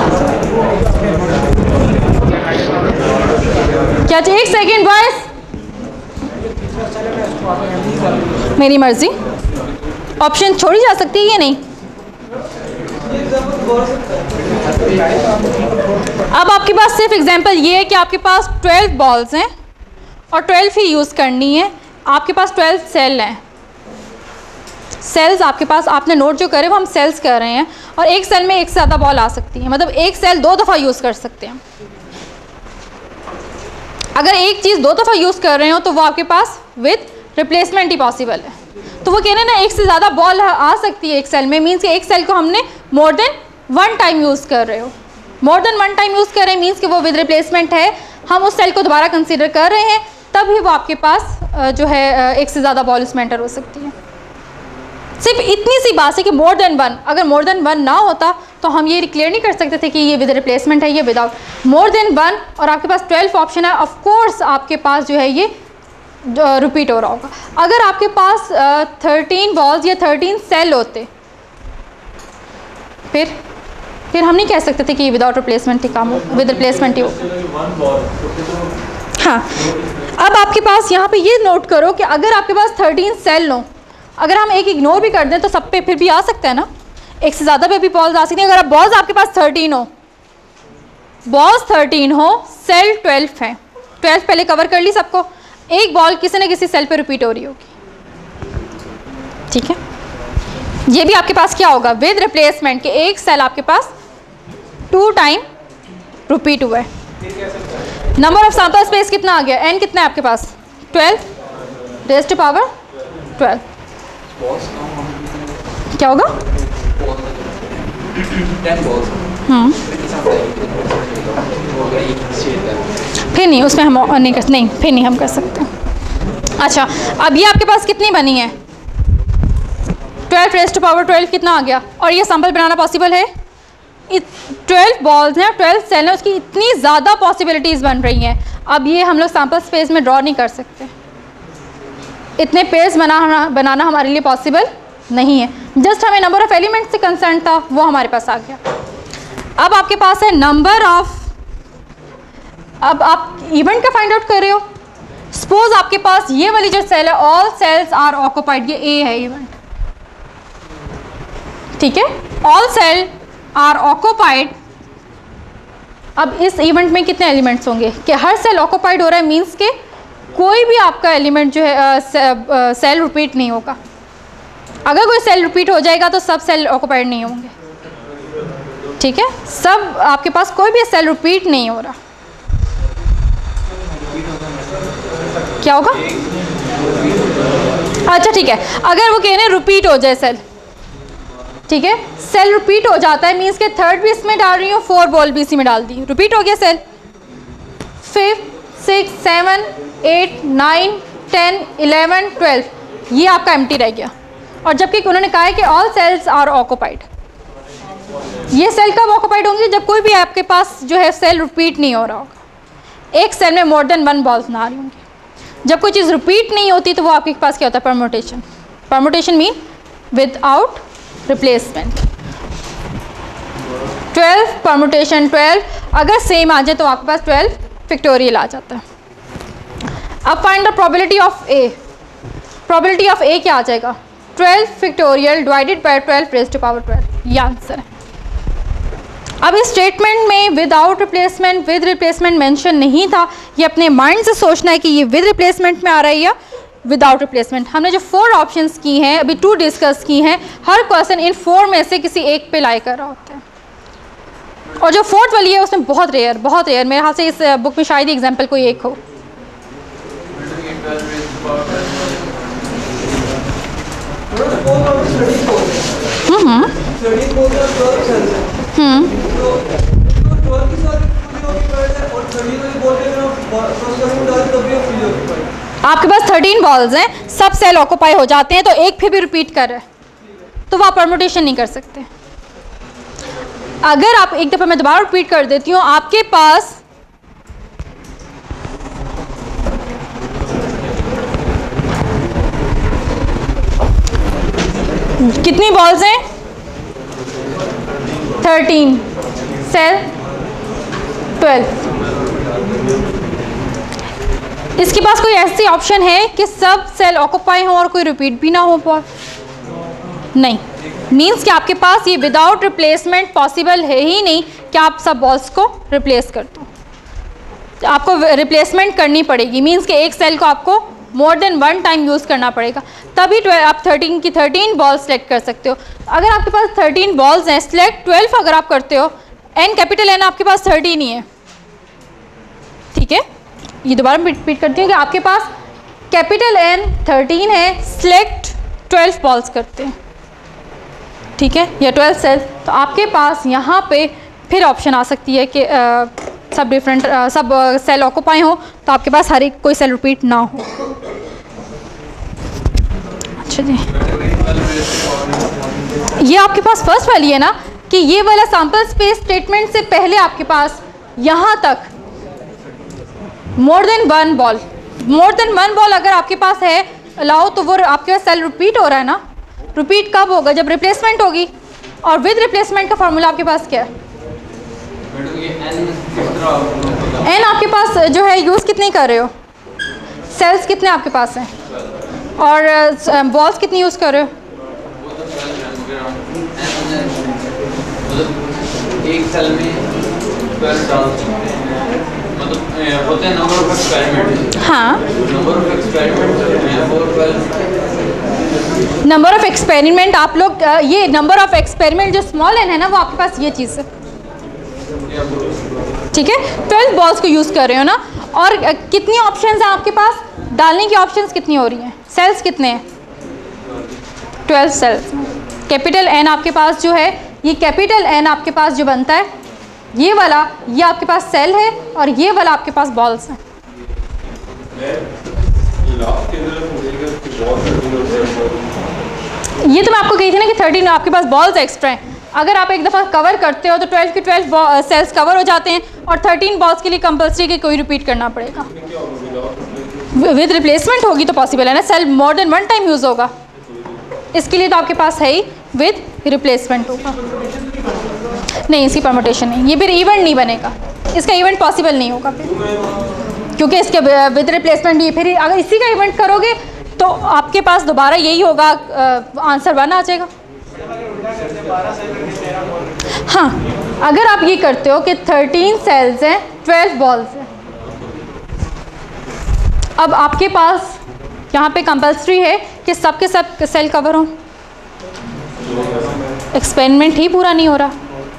क्या? एक सेकेंड बॉयज, मेरी मर्जी। ऑप्शन छोड़ी जा सकती है या नहीं? अब आपके पास सिर्फ एग्जांपल ये है कि आपके पास 12 बॉल्स हैं और 12 ही यूज़ करनी है। आपके पास 12 सेल हैं। सेल्स आपके पास आपने नोट जो करे वो हम सेल्स कर रहे हैं, और एक सेल में एक से ज़्यादा बॉल आ सकती है, मतलब एक सेल 2 दफ़ा यूज़ कर सकते हैं। अगर एक चीज़ 2 दफ़ा यूज़ कर रहे हो तो वो आपके पास विद रिप्लेसमेंट ही पॉसिबल है। तो वो कह रहे हैं ना, एक से ज़्यादा बॉल आ सकती है एक सेल में, मीन्स कि एक सेल को हमने मोर देन 1 टाइम यूज़ कर रहे हो। मोर देन 1 टाइम यूज़ कर रहे हैं मीन्स कि वो विद रिप्लेसमेंट है, हम उस सेल को दोबारा कंसीडर कर रहे हैं, तभी वो आपके पास जो है एक से ज़्यादा बॉल उसमें एंटर हो सकती है। सिर्फ इतनी सी बात है कि मोर देन 1, अगर मोर देन 1 ना होता तो हम ये क्लियर नहीं कर सकते थे कि ये विद रिप्लेसमेंट है, ये विदाउट। मोर देन 1 और आपके पास 12 ऑप्शन है, ऑफ कोर्स आपके पास जो है ये रिपीट हो रहा होगा। अगर आपके पास 13 बॉल्स या 13 सेल होते, फिर हम नहीं कह सकते थे कि ये विदाउट रिप्लेसमेंट ही काम हो, विद रिप्लेसमेंट ही हो। हाँ, अब आपके पास यहाँ पे ये नोट करो कि अगर आपके पास 13 सेल हो, अगर हम एक इग्नोर भी कर दें तो सब पे फिर भी आ सकता है ना, एक से ज़्यादा पे भी बॉल्स आ सकती हैं। अगर आप बॉल्स आपके पास 13 हो, बॉल्स 13 हो, सेल 12 हैं, 12 पहले कवर कर ली सबको, एक बॉल किसी न किसी सेल पे रिपीट हो रही होगी। ठीक है, ये भी आपके पास क्या होगा विद रिप्लेसमेंट के एक सेल आपके पास 2 टाइम रिपीट हुआ है। नंबर ऑफ सैंपल स्पेस कितना आ गया, n कितना है आपके पास 12 रेज़ टू पावर 12। क्या होगा 10 balls। फिर नहीं, उसमें हम नहीं कर, नहीं फिर नहीं हम कर सकते। अच्छा, अब ये आपके पास कितनी बनी है 12 रेज़ टू पावर 12 कितना आ गया, और ये सैंपल बनाना पॉसिबल है। 12 बॉल्स हैं, 12 सेल हैं, उसकी इतनी ज़्यादा पॉसिबिलिटीज़ बन रही हैं। अब ये हम लोग सैंपल स्पेस में ड्रॉ नहीं कर सकते, इतने पेयर्स बनाना हमारे लिए पॉसिबल नहीं है। जस्ट हमें नंबर ऑफ एलिमेंट्स से कंसर्न था, वो हमारे पास आ गया। अब आपके पास है नंबर ऑफ, अब आप इवेंट का फाइंड आउट कर रहे हो। सपोज आपके पास ये वाली जो सेल है ऑल सेल्स आर ऑक्युपाइड, ये ए है इवेंट, ठीक है, ऑल सेल आर ऑक्युपाइड। अब इस इवेंट में कितने एलिमेंट्स होंगे कि हर सेल ऑक्युपाइड हो रहा है, मीन्स के कोई भी आपका एलिमेंट जो है सेल रिपीट नहीं होगा। अगर कोई सेल रिपीट हो जाएगा तो सब सेल ऑक्युपाइड नहीं होंगे, ठीक है, सब आपके पास कोई भी सेल रिपीट नहीं हो रहा। क्या होगा, अच्छा ठीक है, अगर वो कह रहे हैं रिपीट हो जाए सेल, ठीक है, सेल रिपीट हो जाता है मीन्स के थर्ड भी इसमें डाल रही हूँ, 4 बॉल भी इसी में डाल दी, रिपीट हो गया सेल। 5 6 7 8 9 10 11 12 ये आपका एम्प्टी रह गया। और जबकि उन्होंने कहा है कि ऑल सेल्स आर ऑक्युपाइड, ये सेल कब ऑक्युपाइड होंगी जब कोई भी आपके पास जो है सेल रिपीट नहीं हो रहा होगा, एक सेल में मोर देन 1 बॉल्स ना आ रही होंगी। जब कोई चीज़ रिपीट नहीं होती तो वो आपके पास क्या होता है permutation. Permutation mean without replacement. 12 permutation 12 अगर सेम आ जाए तो आपके पास 12 फैक्टोरियल आ जाता है। अब find the probability of A. Probability of A क्या आ जाएगा 12 factorial divided by 12 raise to power 12, ये आंसर है। अब इस स्टेटमेंट में without replacement with replacement mention नहीं था, ये अपने माइंड से सोचना है कि ये विद रिप्लेसमेंट में आ रहा है या विदाउट रिप्लेसमेंट। हमने जो 4 ऑप्शंस की हैं अभी 2 डिस्कस की हैं, हर क्वेश्चन इन 4 में से किसी एक पे लाई कर रहा होता है। और जो 4th वाली है उसमें बहुत रेयर मेरे हाथ से इस बुक में शायद ही एग्जाम्पल कोई एक हो। आपके पास 13 बॉल्स हैं, सब सेल ऑक्युपाई हो जाते हैं, तो एक फिर भी रिपीट कर रहे हैं तो वो आप परम्यूटेशन नहीं कर सकते। अगर आप एक दफ़ा मैं दोबारा रिपीट कर देती हूँ, आपके पास कितनी बॉल्स हैं 13 सेल 12। इसके पास कोई ऐसी ऑप्शन है कि सब सेल ऑक्युपाई हो और कोई रिपीट भी ना हो बॉल? नहीं, मीन्स कि आपके पास ये विदाउट रिप्लेसमेंट पॉसिबल है ही नहीं कि आप सब बॉल्स को रिप्लेस कर दो। आपको रिप्लेसमेंट करनी पड़ेगी, मीन्स कि एक सेल को आपको मोर देन 1 टाइम यूज़ करना पड़ेगा, तभी आप 13 की 13 बॉल्स सेलेक्ट कर सकते हो। अगर आपके पास 13 बॉल्स हैं, सेलेक्ट 12 अगर आप करते हो, एन कैपिटल एन आपके पास 13 ही है, ठीक है। ये दोबारा रिपीट करती हूँ कि आपके पास कैपिटल एन 13 है, सिलेक्ट 12 बॉल्स करते हैं, ठीक है, या 12 सेल, तो आपके पास यहाँ पे फिर ऑप्शन आ सकती है कि सब डिफरेंट सब सेल ऑक्युपाई हो, तो आपके पास हर एक कोई सेल रिपीट ना हो। अच्छा जी, ये आपके पास फर्स्ट वाली है ना कि ये वाला सैंपल स्पेस स्टेटमेंट से पहले आपके पास यहाँ तक मोर देन 1 बॉल अगर आपके पास है अलाउ, तो वो आपके पास सेल रिपीट हो रहा है ना। रिपीट कब होगा जब रिप्लेसमेंट होगी, और विद रिप्लेसमेंट का फॉर्मूला आपके पास क्या है एन आपके पास जो है यूज़ कितने कर रहे हो, सेल्स कितने आपके पास हैं और बॉल्स कितनी यूज़ कर रहे हो। एक सेल में 12 डाल सकते हैं, मतलब होते हैं नंबर ऑफ एक्सपेरिमेंट। हाँ, number of experiment 4 12 number of experiment आप लोग ये नंबर ऑफ एक्सपेरिमेंट जो स्मॉल n है ना, वो आपके पास ये चीज़ है, ठीक है। 12 बॉल्स को यूज़ कर रहे हो ना, और कितनी ऑप्शंस हैं आपके पास डालने की? ऑप्शंस कितनी हो रही हैं? सेल्स कितने हैं? 12 सेल्स। कैपिटल N आपके पास जो है, ये कैपिटल N आपके पास जो बनता है, ये वाला, ये आपके पास सेल है, और ये वाला आपके पास बॉल्स हैं। ये तो मैं आपको कही थी ना कि 13 आपके पास बॉल्स एक्स्ट्रा हैं। अगर आप एक दफ़ा कवर करते हो तो 12 के 12 सेल्स कवर हो जाते हैं, और 13 बॉल्स के लिए कंपल्सरी कि कोई रिपीट करना पड़ेगा। विद रिप्लेसमेंट होगी तो पॉसिबल है ना, cell more than one time use होगा, इसके लिए तो आपके पास है ही विद रिप्लेसमेंट होगा। नहीं, इसकी परमुटेशन नहीं, ये फिर इवेंट नहीं बनेगा, इसका इवेंट पॉसिबल नहीं होगा फिर, क्योंकि इसके विद रिप्लेसमेंट भी फिर अगर इसी का इवेंट करोगे तो आपके पास दोबारा यही होगा, आंसर 1 आ जाएगा। हाँ, अगर आप ये करते हो कि 13 सेल्स हैं, 12 बॉल्स हैं, अब आपके पास यहाँ पे कंपल्सरी है कि सब के सब सेल कवर हों, एक्सपेरिमेंट ही पूरा नहीं हो रहा,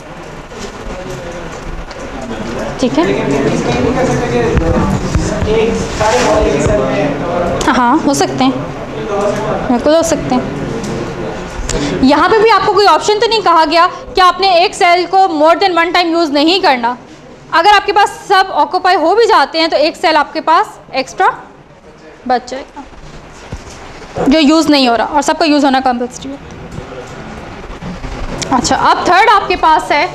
ठीक है। हाँ, हो सकते हैं, बिल्कुल हो सकते हैं। यहाँ पे भी आपको कोई ऑप्शन तो नहीं कहा गया कि आपने एक सेल को more than one time use नहीं करना। अगर आपके पास सब ऑक्यूपाई हो भी जाते हैं तो एक सेल आपके पास एक्स्ट्रा बच जाएगा जो यूज़ नहीं हो रहा, और सबका यूज़ होना कंपल्सरी है। अच्छा, अब थर्ड आपके पास है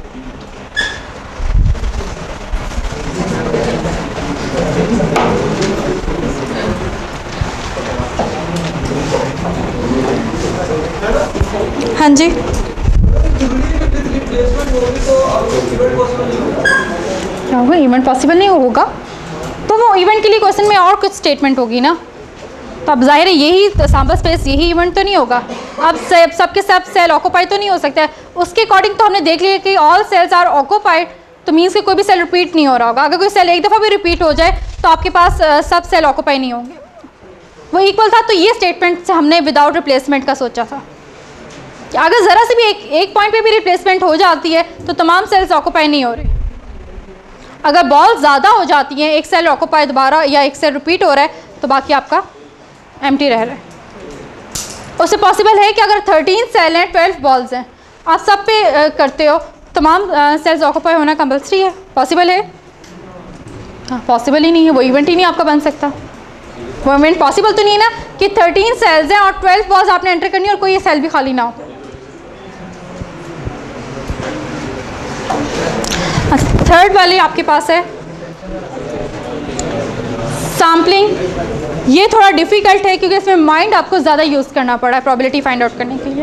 हाँ जी, क्या होगा? इवेंट पॉसिबल नहीं होगा तो वो इवेंट के लिए क्वेश्चन में और कुछ स्टेटमेंट होगी ना, तो अब जाहिर है यही सैंपल स्पेस यही इवेंट तो नहीं होगा। अब सबके सब सेल ऑक्यूपाइड तो नहीं हो सकता है, उसके अकॉर्डिंग तो हमने देख लिया कि ऑल सेल्स आर ऑक्यूपाइड, तो मीन्स कि कोई भी सेल रिपीट नहीं हो रहा होगा। अगर कोई सेल एक दफ़ा भी रिपीट हो जाए तो आपके पास सब सेल ऑक्यूपाई नहीं होंगे, वो इक्वल था। तो ये स्टेटमेंट से हमने विदाउट रिप्लेसमेंट का सोचा था कि अगर ज़रा से भी एक पॉइंट पे भी रिप्लेसमेंट हो जाती है तो तमाम सेल्स ऑक्यूपाई नहीं हो रही। अगर बॉल ज़्यादा हो जाती हैं, एक सेल ऑक्यूपाई दोबारा या एक सेल रिपीट हो रहा है, तो बाकी आपका एम्प्टी रह रहा है। उससे पॉसिबल है कि अगर 13 सेल हैं, 12 बॉल्स हैं, आप सब पे करते हो, तमाम सेल्स ऑक्यूपाई होना कंपल्सरी है, पॉसिबल है? हाँ, पॉसिबल ही नहीं है, वो इवेंट ही नहीं आपका बन सकता। वो इवेंट पॉसिबल तो नहीं है ना कि 13 सेल्स हैं और 12 बॉल्स आपने एंटर करनी है और कोई ये सेल भी खाली ना हो। थर्ड वाली आपके पास है सैम्पलिंग। ये थोड़ा डिफ़िकल्ट है क्योंकि इसमें माइंड आपको ज़्यादा यूज़ करना पड़ा है प्रोबेबिलिटी फाइंड आउट करने के लिए।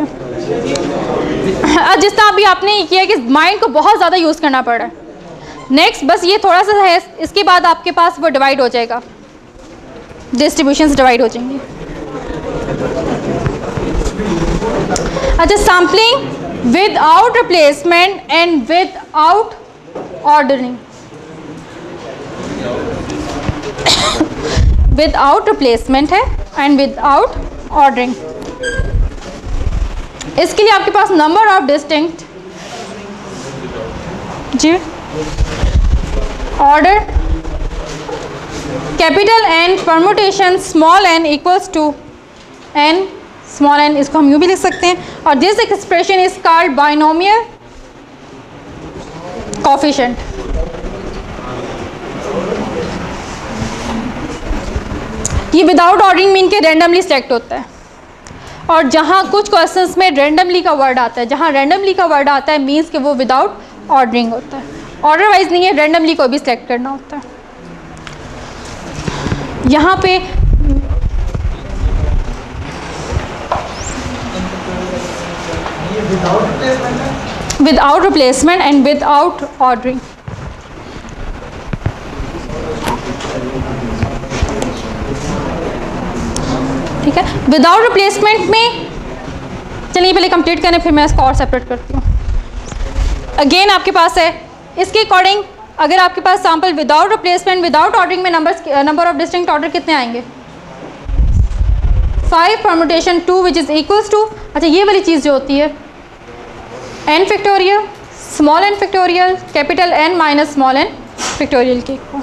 जिस तरह अभी आपने किया कि माइंड को बहुत ज़्यादा यूज़ करना पड़ा है। नेक्स्ट बस ये थोड़ा सा है, इसके बाद आपके पास वो डिवाइड हो जाएगा, डिस्ट्रीब्यूशंस डिवाइड हो जाएंगी। अच्छा, sampling without replacement and without ordering. Without replacement है एंड विदाउट ऑर्डरिंग। इसके लिए आपके पास नंबर ऑफ डिस्टिंक्ट जी order capital N permutation small N equals to N small N, इसको हम यूँ भी लिख सकते हैं। और this expression is called binomial coefficient. ये विदाउट ऑर्डरिंग मीन के रैंडमली सेलेक्ट होता है, और जहाँ कुछ क्वेश्चंस में रैंडमली का वर्ड आता है, जहाँ रैंडमली का वर्ड आता है मीन्स कि वो विदाउट ऑर्डरिंग होता है, ऑर्डर वाइज नहीं है, रैंडमली को भी सिलेक्ट करना होता है। यहाँ पे without replacement and without ordering. ठीक है, विदाउट रिप्लेसमेंट में चलिए पहले कंप्लीट करें, फिर मैं इसको और सेपरेट करती हूँ। अगेन आपके पास है इसके अकॉर्डिंग, अगर आपके पास sample without replacement without ordering में नंबर ऑफ डिस्टिंक्ट ऑर्डर कितने आएंगे? 5 permutation 2 which is equals to, अच्छा ये वाली चीज़ जो होती है n factorial small n factorial capital N minus small n factorial के equal,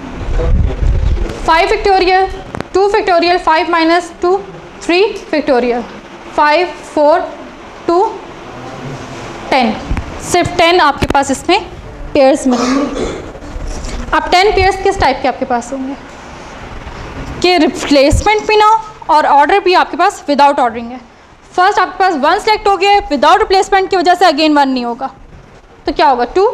5 factorial 2 factorial 5 minus 2 3 factorial 5 4 2 10, सिर्फ 10 आपके पास इसमें पेयर्स मिलेंगे। अब 10 पेयर्स किस टाइप के आपके पास होंगे कि रिप्लेसमेंट भी ना हो और ऑर्डर भी आपके पास विदाउट ऑर्डरिंग है। फर्स्ट आपके पास 1 सेलेक्ट हो गया, विदाउट रिप्लेसमेंट की वजह से अगेन 1 नहीं होगा, तो क्या होगा 2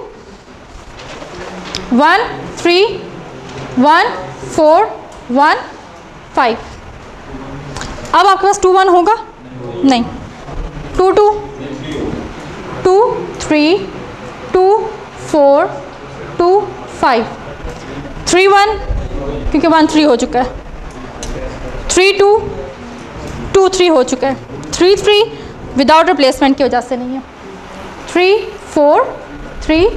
1 3 1 4 1 5। अब आपके पास 2 1 होगा नहीं, 2 2 2 3 2 4 2 5 3 1 क्योंकि 1 3 हो चुका है, 3 2 2 3 हो चुका है, 3 3 विदाउट रिप्लेसमेंट की वजह से नहीं है, 3 4 3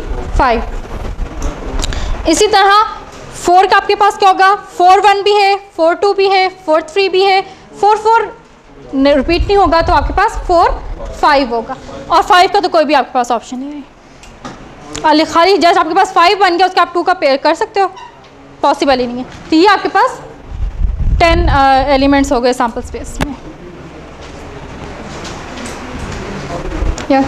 5। इसी तरह 4 का आपके पास क्या होगा, 4 1 भी है, 4 2 भी है, 4 3 भी है, 4 4 रिपीट नहीं होगा तो आपके पास 4 5 होगा, और 5 का तो कोई भी आपके पास ऑप्शन नहीं है। और खाली जस्ट आपके पास 5 बन गया, उसका आप 2 का पेयर कर सकते हो, पॉसिबल ही नहीं है। तो ये आपके पास 10 एलिमेंट्स हो गए सैम्पल स्पेस में। या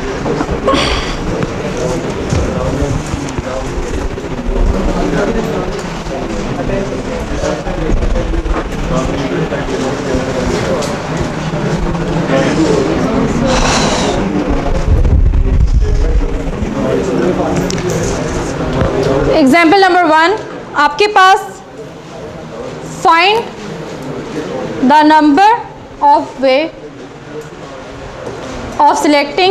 एग्जाम्पल नंबर 1, आपके पास find the number of way of selecting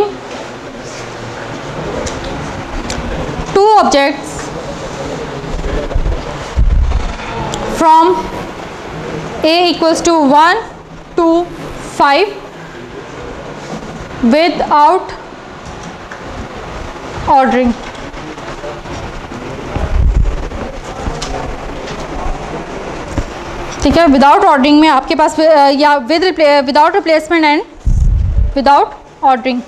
2 objects from A equals to 1 to 5 without ordering। ठीक है, विदाउट ऑर्डरिंग में आपके पास या without replacement and without ordering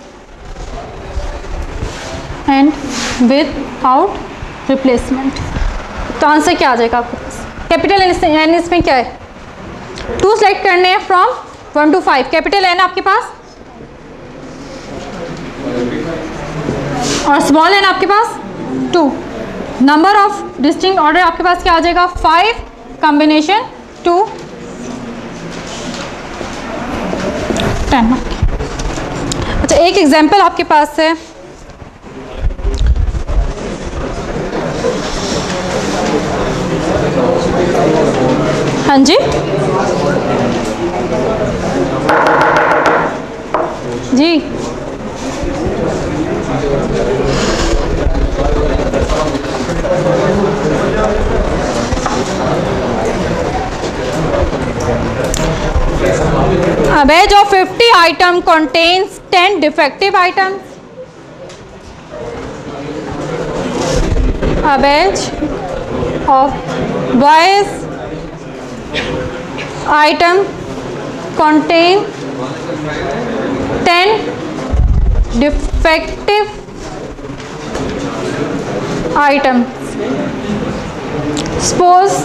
and without replacement. तो आंसर क्या आ जाएगा आपके पास, कैपिटल एन इसमें क्या है, 2 सेलेक्ट करने हैं फ्रॉम 1 to 5, कैपिटल एन आपके पास और स्मॉल एन आपके पास 2, नंबर ऑफ डिस्टिंक्ट ऑर्डर आपके पास क्या आ जाएगा 5 कॉम्बिनेशन 2 10। अच्छा एक एग्जांपल आपके पास है, हाँ जी जी A batch of 50 items contains 10 defective items. A batch of wise item contain 10 defective items. Suppose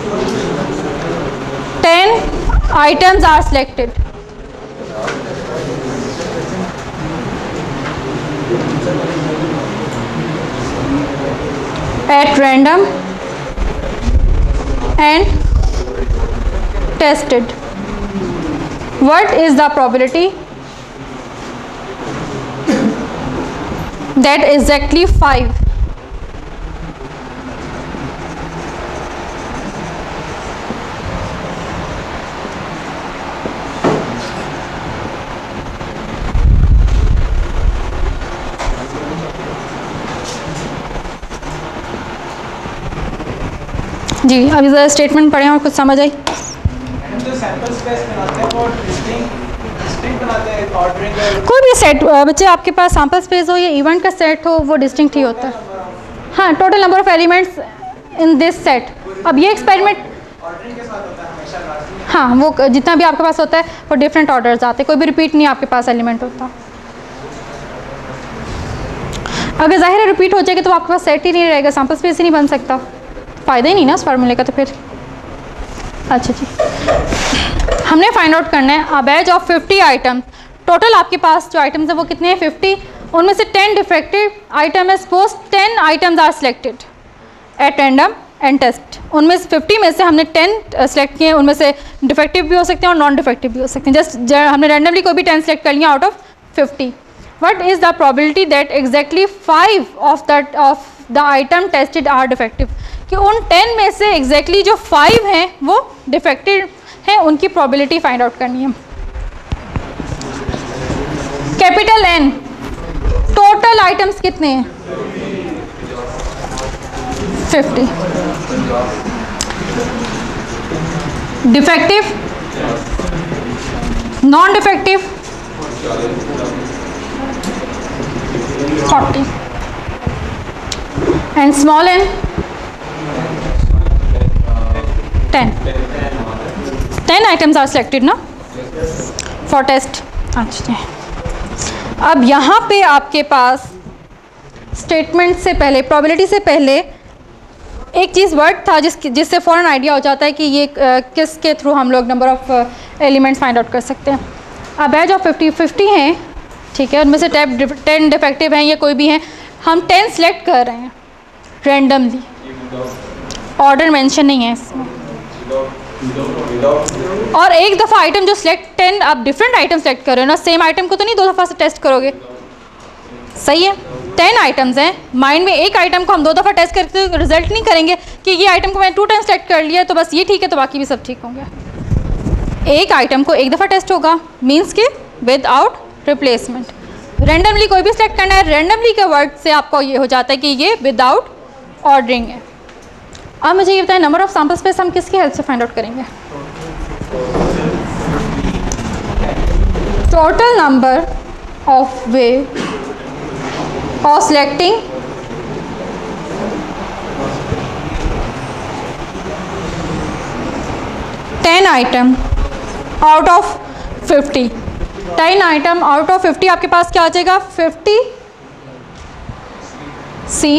10 items are selected. At random and tested. What is the probability that exactly 5? जी अभी ज़रा statement पढ़ें और कुछ समझ आई। जो सैंपल स्पेस बनाते हैं वो डिस्टिंक्ट बनाते हैं ऑर्डरिंग का। कोई भी सेट बच्चे आपके पास सैंपल स्पेस हो या इवेंट का सेट हो वो डिस्टिंक्ट ही होता है। हाँ, total number of elements in this set. अब ये एक्सपेरिमेंट ऑर्डरिंग के साथ होता है हमेशा लास्ट में। हाँ, वो जितना भी आपके पास होता है वो डिफरेंट ऑर्डर्स आते हैं, कोई भी रिपीट नहीं आपके पास एलिमेंट होता। अगर जाहिर है रिपीट हो जाएगा तो आपके पास सेट ही नहीं रहेगा, सैम्पल स्पेस ही नहीं बन सकता, फ़ायदा ही नहीं ना उस फार्मूले का तो फिर। अच्छा जी, हमने फाइंड आउट करना है a batch of 50 item. Total आपके पास जो आइटम्स हैं वो कितने हैं? 50। उनमें से 10 डिफेक्टिव आइटम है, suppose 10 items are selected at random and test. उनमें से 50 में से हमने 10 सेलेक्ट किए, उनमें से डिफेक्टिव भी हो सकते हैं और नॉन डिफेक्टिव भी हो सकते हैं। जस्ट हमने रैंडमली कोई भी 10 सेलेक्ट कर लिया out of 50। What is the probability that exactly 5 of the item tested are defective? कि उन 10 में से exactly जो 5 हैं वो defective हैं, उनकी probability find out करनी है। कैपिटल N, total items कितने हैं? 50। defective, non defective 40 and small n 10 items are selected ना for test। अच्छा, अब यहाँ पे आपके पास स्टेटमेंट से पहले, प्रोबेबिलिटी से पहले एक चीज़ वर्ड था जिससे फ़ौरन आइडिया हो जाता है कि ये किसके थ्रू हम लोग number of elements find out कर सकते हैं। अब बैच ऑफ 50 हैं, ठीक है, उनमें से 10 डिफेक्टिव हैं, ये कोई भी हैं, हम 10 सेलेक्ट कर रहे हैं रैंडमली, ऑर्डर मेंशन नहीं है इसमें। और एक दफ़ा आइटम जो सिलेक्ट 10 आप डिफरेंट आइटम सेलेक्ट कर रहे हो ना, सेम आइटम को तो नहीं 2 दफ़ा से टेस्ट करोगे, सही है। 10 आइटम्स हैं, माइंड में एक आइटम को हम 2 दफ़ा टेस्ट करके रिजल्ट नहीं करेंगे कि ये आइटम को मैंने 2 टाइम सेलेक्ट कर लिया तो बस ये ठीक है तो बाकी भी सब ठीक होंगे। एक आइटम को एक दफ़ा टेस्ट होगा, मीन्स कि विदाउट रिप्लेसमेंट। रैंडमली कोई भी सिलेक्ट करना है, रैंडमली के वर्ड से आपको ये हो जाता है कि ये विदाउट ऑर्डरिंग है। अब मुझे ये बताएं नंबर ऑफ सैम्पल स्पेस हम किसकी हेल्प से फाइंड आउट करेंगे? Total number of way of selecting ten item out of 50। 10 item out of 50 आपके पास क्या आ जाएगा? 50 C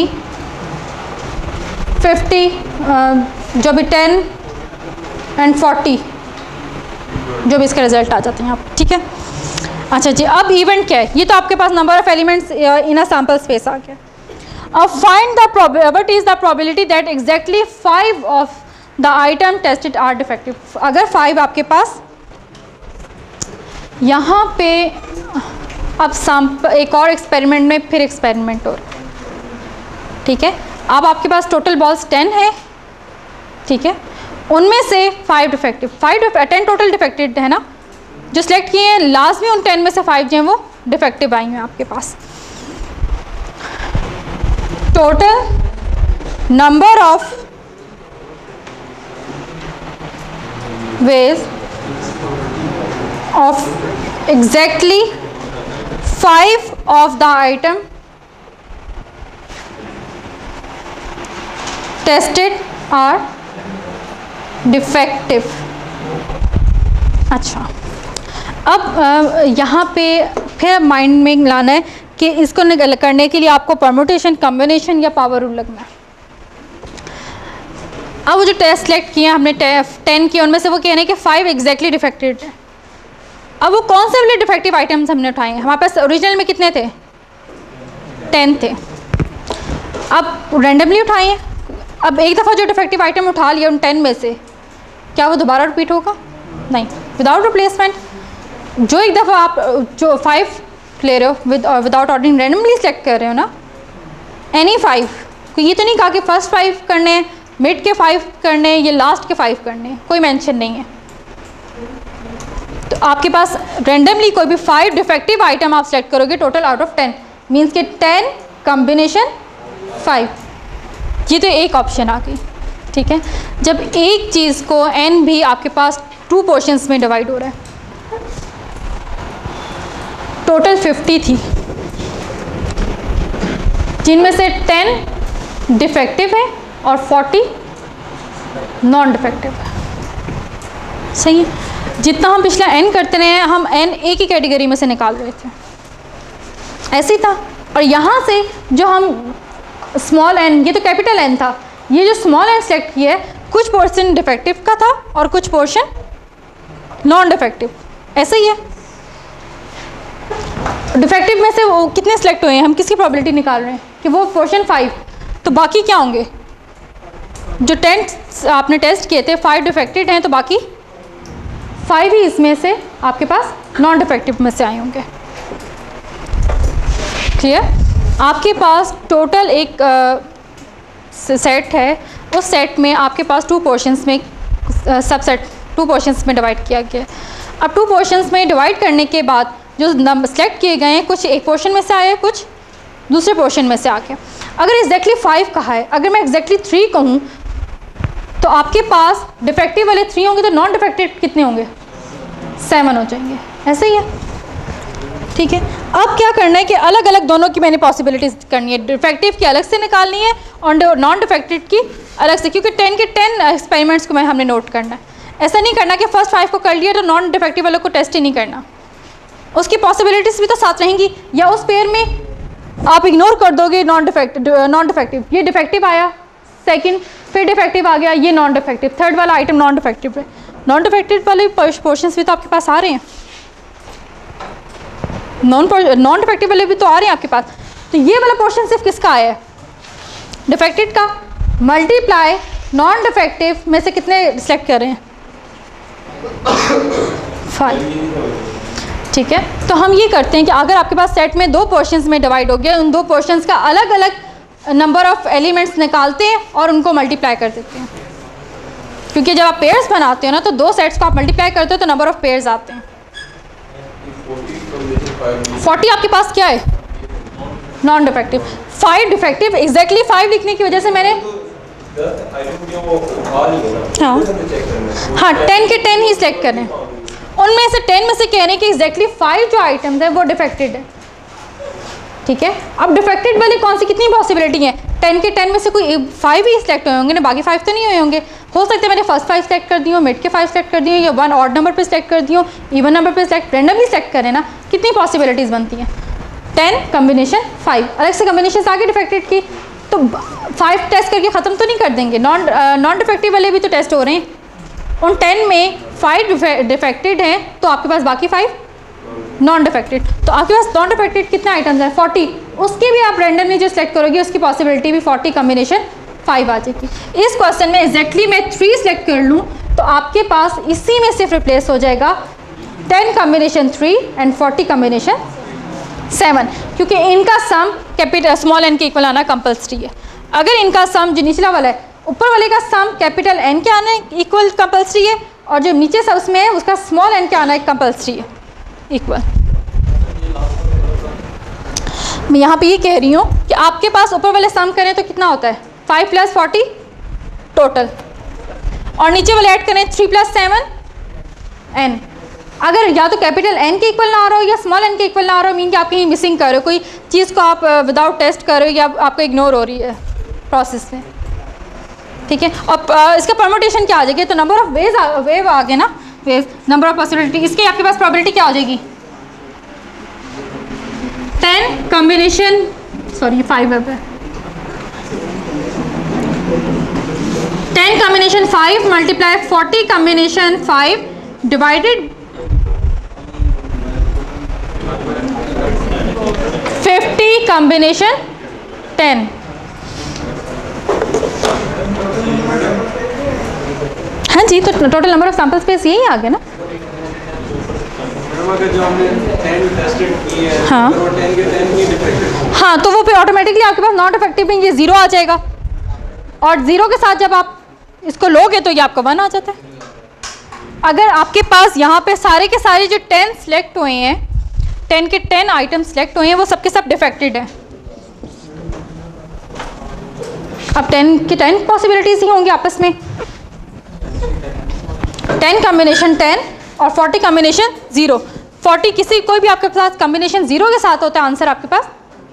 50 जो भी 10 एंड 40 जो भी इसका रिजल्ट आ जाते हैं आप, ठीक है। अच्छा जी, अब इवेंट क्या है? ये तो आपके पास number of elements in a sample space आ गया। अब find the what is the probability that exactly 5 of the item tested are defective. अगर 5 आपके पास यहाँ पे, अब एक और एक्सपेरिमेंट में फिर एक्सपेरिमेंट और, ठीक है। अब आपके पास टोटल बॉल्स 10 है, ठीक है, उनमें से 5 डिफेक्टिव, 10 टोटल डिफेक्टेड है ना, जो सिलेक्ट किए हैं लास्ट में उन 10 में से 5 जो हैं वो डिफेक्टिव आई हैं आपके पास। Total number of ways of exactly 5 of the item tested are defective। अच्छा, अब यहाँ पे फिर माइंड में लाना है कि इसको करने के लिए आपको परम्यूटेशन, कॉम्बिनेशन या पावर रूल लगना है। अब वो जो टेस्ट सेलेक्ट किए हमने 10 किए, उनमें से वो कहने कि 5 एग्जैक्टली डिफेक्टेड है। अब वो कौन से वाले डिफेक्टिव आइटम्स हमने उठाए हैं? हमारे पास ओरिजिनल में कितने थे? 10 थे। अब रैंडमली उठाए हैं, अब एक दफ़ा जो डिफेक्टिव आइटम उठा लिया उन 10 में से, क्या वो दोबारा रिपीट होगा? नहीं, विदाउट रिप्लेसमेंट। जो एक दफ़ा आप जो 5 ले रहे हो विदाउट ऑर्डरिंग, रैंडमली सेलेक्ट कर रहे हो ना, एनी 5, ये तो नहीं कहा कि फर्स्ट 5 करने, मिड के 5 करने, ये लास्ट के 5 करने, कोई मेंशन नहीं है। तो आपके पास रैंडमली कोई भी 5 डिफेक्टिव आइटम आप सेलेक्ट करोगे टोटल आउट ऑफ 10, मीन्स के 10 कॉम्बिनेशन 5। ये तो एक ऑप्शन आ गई, ठीक है। जब एक चीज़ को n भी आपके पास 2 पोर्शंस में डिवाइड हो रहा है, टोटल 50 थी, जिनमें से 10 डिफेक्टिव है और 40 नॉन डिफेक्टिव है। सही है, जितना हम पिछला n करते रहे हैं हम n एक ही कैटेगरी में से निकाल रहे थे, ऐसे ही था। और यहाँ से जो हम स्मॉल n, ये तो कैपिटल N था, ये जो स्मॉल n सेलेक्ट किया है कुछ पोर्शन डिफेक्टिव का था और कुछ पोर्शन नॉन डिफेक्टिव, ऐसे ही है। डिफेक्टिव में से वो कितने सेलेक्ट हुए हैं, हम किसकी प्रोबेबिलिटी निकाल रहे हैं कि वो पोर्शन 5, तो बाकी क्या होंगे, जो 10 आपने टेस्ट किए थे 5 डिफेक्टेड हैं, तो बाकी 5 ही इसमें से आपके पास नॉन डिफेक्टिव में से आए होंगे। क्लियर? आपके पास टोटल एक सेट है, उस सेट में आपके पास 2 पोर्शंस में सबसेट 2 पोर्शंस में डिवाइड किया गया। अब 2 पोर्शंस में डिवाइड करने के बाद जो नंबर सेलेक्ट किए गए हैं कुछ एक पोर्शन में से आए, कुछ दूसरे पोर्शन में से आ गया। अगर एग्जैक्टली 5 कहा है, अगर मैं एग्जैक्टली 3 कहूँ तो आपके पास डिफेक्टिव वाले 3 होंगे, तो नॉन डिफेक्टिव कितने होंगे, 7 हो जाएंगे, ऐसे ही है। ठीक है, अब क्या करना है कि अलग अलग दोनों की मैंने पॉसिबिलिटीज़ करनी है, डिफेक्टिव की अलग से निकालनी है और नॉन डिफेक्टिव की अलग से, क्योंकि 10 के 10 एक्सपेरिमेंट्स को हमने नोट करना है। ऐसा नहीं करना कि फर्स्ट 5 को कर लिया तो नॉन डिफेक्टिव वालों को टेस्ट ही नहीं करना, उसकी पॉसिबिलिटीज़ भी तो साथ रहेंगी। या उस पेयर में आप इग्नोर कर दोगे नॉन डिफेक्टिव, ये डिफेक्टिव आया सेकंड, फिर डिफेक्टिव आ गया, ये नॉन डिफेक्टिव, थर्ड वाला आइटम नॉन डिफेक्टिव है। नॉन डिफेक्टिव वाले पोर्शंस भी तो आपके पास आ रहे हैं, नॉन डिफेक्टिव वाले भी तो आ रहे हैं आपके पास। तो ये वाला पोर्शन सिर्फ किसका आया है, डिफेक्टेड का। मल्टीप्लाई नॉन डिफेक्टिव में से कितने सेलेक्ट कर रहे हैं, 5। ठीक है, तो हम ये करते हैं कि अगर आपके पास सेट में 2 पोर्शंस में डिवाइड हो गया, उन 2 पोर्शंस का अलग अलग नंबर ऑफ एलिमेंट्स निकालते हैं और उनको मल्टीप्लाई कर देते हैं, क्योंकि जब आप पेयर्स बनाते हो ना तो 2 सेट्स को आप मल्टीप्लाई करते हो तो नंबर ऑफ पेयर्स आते हैं। 40 आपके पास क्या है, नॉन डिफेक्टिव, 5 डिफेक्टिव। एग्जैक्टली 5 लिखने की वजह से मैंने हाँ 10 के 10 ही सिलेक्ट करें, उनमें से 10 में से कह रहे हैं कि एग्जैक्टली 5 जो आइटम्स है वो डिफेक्टेड है। ठीक है, अब डिफेक्टेड वाली कौन सी कितनी पॉसिबिलिटी है, 10 के 10 में से कोई 5 ही सिलेक्ट हुए होंगे ना, बाकी 5 तो नहीं हुए होंगे। हो सकता है मैंने फर्स्ट 5 सेलेक्ट कर दी हो, मिड के 5 सेलेक्ट कर दी हो, या 1 ऑड नंबर पे सेलेक्ट कर दी हो, इवन नंबर पे सेलेक्ट रैंडमली सेलेक्ट करें ना, कितनी पॉसिबिलिटीज़ बनती हैं, 10 कम्बिनेशन 5, अलग से कम्बिनेशन आगे डिफेक्टेड की, तो 5 टेस्ट करके ख़त्म तो नहीं कर देंगे, नॉन डिफेक्टिव वाले भी तो टेस्ट हो रहे हैं। उन 10 में 5 डिफेक्टेड हैं तो आपके पास बाकी 5 नॉन डिफेक्टेड, तो आपके पास नॉन डिफेक्टेड कितने आइटम्स हैं, 40। उसके भी आप रैंडमली जो सेलेक्ट करोगे उसकी पॉसिबिलिटी भी 40 कम्बिनेशन 5 आ जाएगी। इस क्वेश्चन में एग्जैक्टली मैं 3 सेलेक्ट कर लूँ तो आपके पास इसी में सिर्फ रिप्लेस हो जाएगा 10 कम्बिनेशन 3 एंड 40 कम्बिनेशन 7, क्योंकि इनका सम कैपिटल स्मॉल n के इक्वल आना कंपल्सरी है। अगर इनका सम जो निचला वाला है, ऊपर वाले का सम कैपिटल N के आना इक्वल कंपल्सरी है, और जो नीचे सब उसमें है उसका स्मॉल n के आना कंपल्सरी है इक्वल। मैं यहाँ पे ये कह रही हूँ कि आपके पास ऊपर वाले सम करें तो कितना होता है, 5 + 40 टोटल, और नीचे वाले ऐड करें 3 + 7 n। अगर या तो कैपिटल N के इक्वल ना आ रहा हो या स्मॉल n के इक्वल ना आ रहा हो, मीन कि आप कहीं मिसिंग कर रहे हो, कोई चीज़ को आप विदाउट टेस्ट कर रहे हो या आपको इग्नोर हो रही है प्रोसेस में। ठीक है, और इसका परमुटेशन क्या आ जाएगी, तो नंबर ऑफ वेव आ गए ना, वेव नंबर ऑफ पॉसिबिलिटी, इसके आपके पास प्रोबेबिलिटी क्या हो जाएगी, 10 कम्बिनेशन 5 है, 10 combination 5 multiply 40 combination 5 divided 50 combination 10। हाँ जी, तो total number of sample space यही आ गया ना। हाँ हाँ, तो वो फिर ऑटोमेटिकली आपके पास नॉट इफेक्टिव में ये 0 आ जाएगा, और 0 के साथ जब आप इसको लोगे तो ये आपका 1 आ जाता है। अगर आपके पास यहाँ पे सारे के सारे जो 10 सिलेक्ट हुए हैं, 10 के 10 आइटम सिलेक्ट हुए हैं, वो सबके सब डिफेक्टेड है। अब 10 के 10 पॉसिबिलिटीज ही होंगी आपस में, 10 कम्बिनेशन 10 और 40 कम्बिनेशन 0। 40 किसी कोई भी आपके पास कम्बिनेशन 0 के साथ होता है, आंसर आपके पास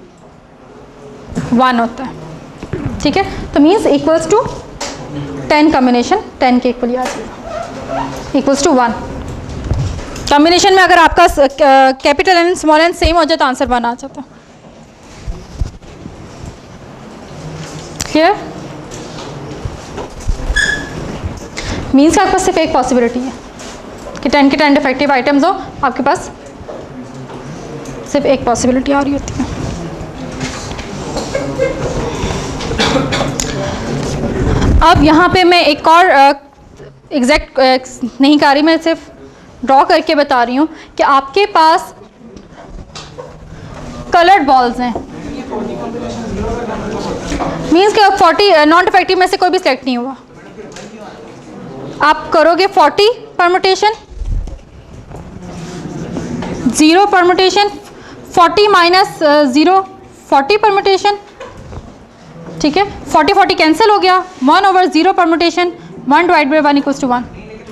1 होता है। ठीक है, तो मीन्स इक्वल्स टू 10 कम्बिनेशन 10 के इक्वल आ जाएगा। Equals to 1। कॉम्बिनेशन में अगर आपका capital N small n same हो जाए तो आंसर 1 आ जाता है। क्लियर? मीन्स आपके पास सिर्फ एक पॉसिबिलिटी है कि 10 के 10 डिफेक्टिव आइटम्स हो, आपके पास सिर्फ एक पॉसिबिलिटी आ रही होती है। अब यहाँ पे मैं एक और एग्जैक्ट नहीं कर रही, मैं सिर्फ ड्रॉ करके बता रही हूँ कि आपके पास कलर्ड बॉल्स हैं। मीन्स कि 40 नॉन डिफेक्टिव में से कोई भी सिलेक्ट नहीं हुआ। आप करोगे 40 परमुटेशन, 0 परमुटेशन, 40 माइनस 0 40 परमुटेशन, ठीक है। 40 40 कैंसिल हो गया, 1/0 permutation, 1 divide by 1 equals to 1।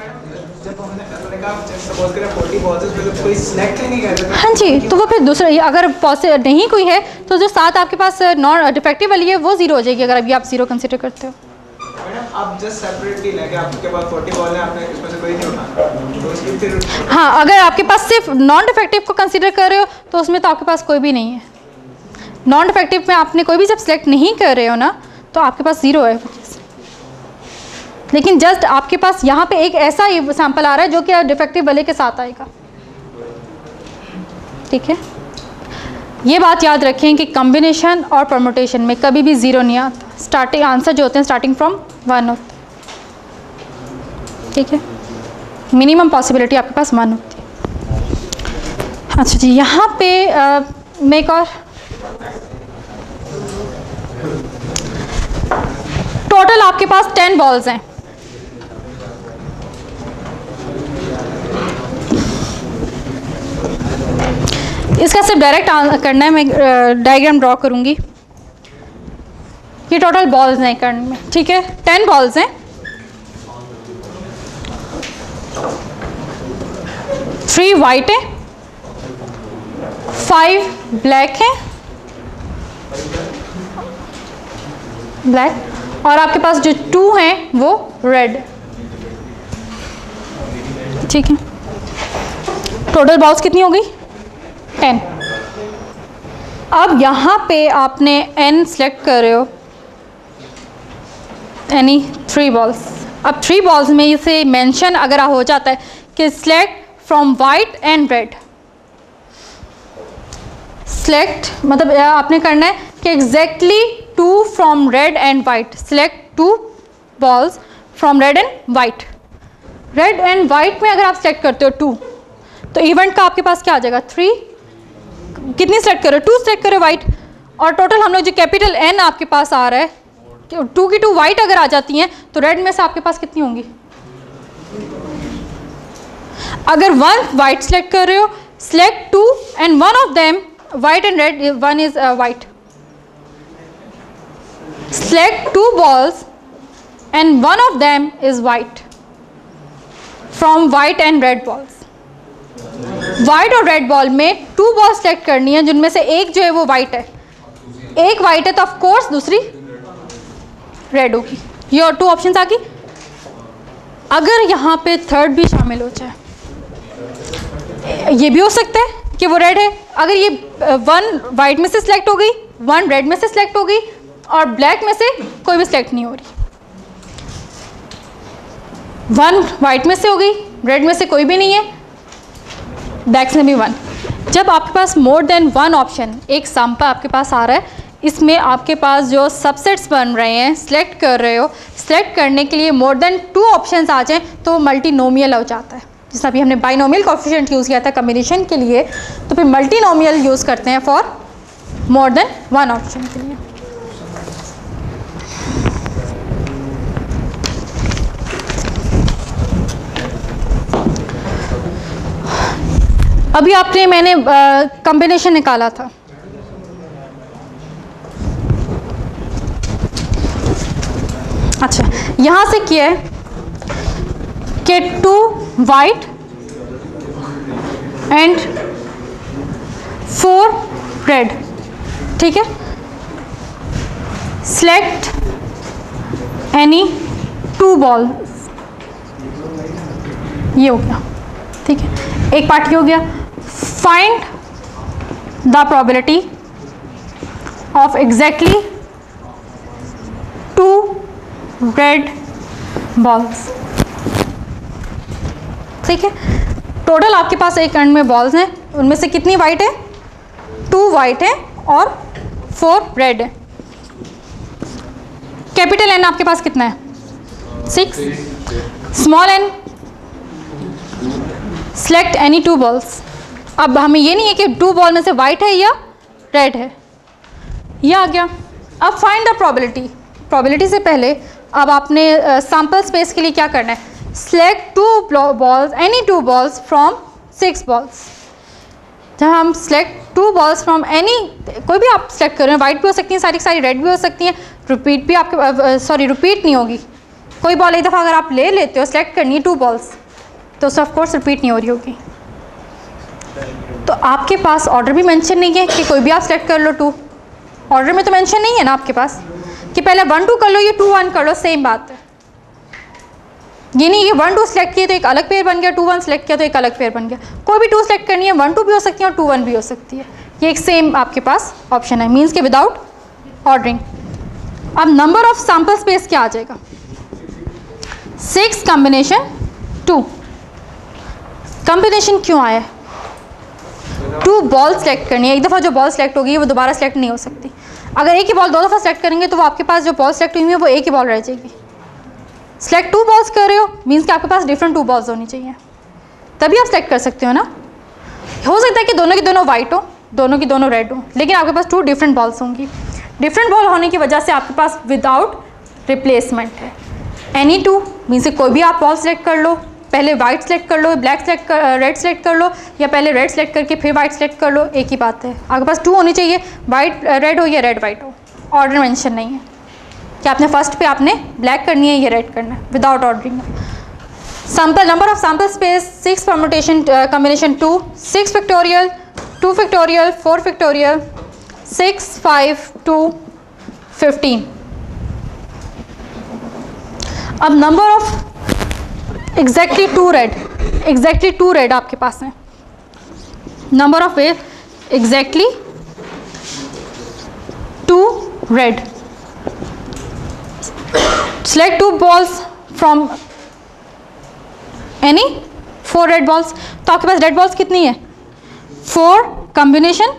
हाँ जी, तो वो फिर दूसरा अगर पॉसिबल नहीं कोई है तो जो 7 आपके पास नॉन डिफेक्टिव वाली है वो 0 हो जाएगी अगर अभी आप 0 कंसिडर करते हो। आप जस्ट सेपरेटली लेके आपके पास 40 बॉल है, आपने इसमें से कोई नहीं उठाना तो उसकी फिर। हाँ, अगर आपके पास सिर्फ नॉन डिफेक्टिव को कंसिडर कर रहे हो तो उसमें तो आपके पास कोई भी नहीं है। नॉन डिफेक्टिव में आपने कोई भी जब सिलेक्ट नहीं कर रहे हो ना तो आपके पास 0 है। लेकिन जस्ट आपके पास यहाँ पे एक ऐसा सैंपल आ रहा है जो कि डिफेक्टिव वाले के साथ आएगा, ठीक है। ये बात याद रखें कि कॉम्बिनेशन और परमुटेशन में कभी भी 0 नहीं आता। स्टार्टिंग आंसर जो होते हैं स्टार्टिंग फ्रॉम 1 होते हैं, ठीक है। मिनिमम पॉसिबिलिटी आपके पास 1 होती है। अच्छा जी, यहाँ पे मैं एक और टोटल आपके पास 10 बॉल्स हैं। इसका सिर्फ डायरेक्ट करना है, मैं डायग्राम ड्रॉ करूंगी। ये टोटल बॉल्स हैं करने में, ठीक है। 10 बॉल्स हैं, 3 वाइट है, 5 ब्लैक है, ब्लैक, और आपके पास जो 2 हैं वो रेड, ठीक है। टोटल बॉल्स कितनी हो गई? 10। अब यहाँ पे आपने n सेलेक्ट कर रहे हो, एनी 3 बॉल्स। अब 3 बॉल्स में इसे मेंशन अगर हो जाता है कि select from white and red, select मतलब आपने करना है कि exactly 2 from red and white, select 2 balls from red and white. Red and white में अगर आप सेलेक्ट करते हो 2 तो इवेंट का आपके पास क्या आ जाएगा? 3। कितनी सेलेक्ट करो? 2 सेलेक्ट करो वाइट, और टोटल हम लोग जो कैपिटल N आपके पास आ रहा है, 2 की 2 वाइट अगर आ जाती हैं तो रेड में से आपके पास कितनी होंगी? अगर 1 वाइट सेलेक्ट कर रहे हो, select 2 and 1 of them white and red, 1 is white. Select 2 balls and 1 of them is white from white and red balls. White और रेड बॉल में 2 बॉल सेलेक्ट करनी है जिनमें से एक जो है वो वाइट है, एक वाइट है तो ऑफ कोर्स दूसरी रेड होगी। ये और 2 ऑप्शंस आ गई। अगर यहाँ पे थर्ड भी शामिल हो जाए, ये भी हो सकता है कि वो रेड है। अगर ये 1 वाइट में से सिलेक्ट हो गई, 1 रेड में से सिलेक्ट हो गई और ब्लैक में से कोई भी सिलेक्ट नहीं हो रही, 1 वाइट में से हो गई, रेड में से कोई भी नहीं है, ब्लैक में भी 1। जब आपके पास मोर देन 1 ऑप्शन, एक सैंपल आपके पास आ रहा है, इसमें आपके पास जो सबसेट्स बन रहे हैं, सिलेक्ट कर रहे हो, सिलेक्ट करने के लिए मोर देन 2 ऑप्शंस आ जाएं तो मल्टीनोमियल हो जाता है। जैसे अभी हमने बाइनोमियल कोएफिशिएंट यूज़ किया था कॉम्बिनेशन के लिए, तो फिर मल्टीनोमियल यूज़ करते हैं फॉर मोर देन 1 ऑप्शन के लिए। अभी आपने मैंने कॉम्बिनेशन निकाला था, अच्छा यहाँ से किया है कि 2 वाइट एंड 4 रेड, ठीक है। सिलेक्ट एनी 2 बॉल्स ये हो गया, ठीक है। एक पार्ट ये हो गया, find the probability of exactly 2 red balls, ठीक है। टोटल आपके पास एक एंड में बॉल्स हैं, उनमें से कितनी वाइट है? 2 वाइट है और 4 रेड है। कैपिटल एन आपके पास कितना है? 6। Small n, select any 2 balls. अब हमें ये नहीं है कि 2 बॉल में से वाइट है या रेड है, ये आ गया। अब फाइंड द प्रोबेबिलिटी। प्रोबेबिलिटी से पहले अब आपने सैम्पल स्पेस के लिए क्या करना है? Select 2 balls, any 2 balls from 6 balls. जहाँ हम सेलेक्ट 2 बॉल्स फ्रॉम एनी, कोई भी आप सेलेक्ट कर रहे हैं, वाइट भी हो सकती हैं सारी सारी, रेड भी हो सकती हैं, रिपीट भी आपके सॉरी रिपीट नहीं होगी। कोई बॉल एक दफ़ा अगर आप ले लेते हो, सेलेक्ट करनी है 2 बॉल्स, तो उससे ऑफ कोर्स रिपीट नहीं हो रही होगी। तो आपके पास ऑर्डर भी मेंशन नहीं है कि कोई भी आप सेलेक्ट कर लो 2। ऑर्डर में तो मेंशन नहीं है ना आपके पास कि पहले 1 2 कर लो या 2 1 कर लो, सेम बात है। ये नहीं, ये 1 2 सेलेक्ट किए तो एक अलग पेयर बन गया, 2 1 सेलेक्ट किया तो एक अलग पेयर बन गया। कोई भी 2 सेलेक्ट करनी है, 1 2 भी हो सकती है और 2 1 भी हो सकती है। ये एक सेम आपके पास ऑप्शन है, मीन्स के विदाउट ऑर्डरिंग। अब नंबर ऑफ सैम्पल स्पेस क्या आ जाएगा? 6 कॉम्बिनेशन 2। कॉम्बिनेशन क्यों आया? 2 बॉल सेलेक्ट करनी है। एक दफ़ा जो बॉल सेलेक्ट होगी वो दोबारा सेलेक्ट नहीं हो सकती। अगर एक ही बॉल 2 दफ़ा सेलेक्ट करेंगे तो वो आपके पास जो बॉल सेलेक्ट हुई है वो एक ही बॉल रह जाएगी। सेलेक्ट 2 बॉल्स कर रहे हो मीन्स कि आपके पास डिफरेंट 2 बॉल्स होनी चाहिए, तभी आप सेलेक्ट कर सकते हो ना। हो सकता है कि दोनों की दोनों वाइट हो, दोनों की दोनों रेड हो, लेकिन आपके पास 2 डिफरेंट बॉल्स होंगी। डिफरेंट बॉल होने की वजह से आपके पास विदाउट रिप्लेसमेंट है। एनी 2 मीन्स से कोई भी आप बॉल सेलेक्ट कर लो, पहले वाइट सेलेक्ट कर लो, ब्लैक सेलेक्ट कर, रेड सेलेक्ट कर लो, या पहले रेड सेलेक्ट करके फिर वाइट सेलेक्ट कर लो, एक ही बात है। आपके पास 2 होनी चाहिए, वाइट रेड हो या रेड वाइट हो। ऑर्डर मेंशन नहीं है कि आपने फर्स्ट पे आपने ब्लैक करनी है या रेड करना है, without ordering. Sample number of sample space 6 permutation combination 2, 6 factorial, 2 factorial, 4 factorial, 6 5 2 15। अब number of exactly 2 red, exactly 2 red आपके पास है। Number of exactly 2 red. Select 2 balls from any 4 red balls। तो आपके पास रेड बॉल्स कितनी है? 4 कॉम्बिनेशन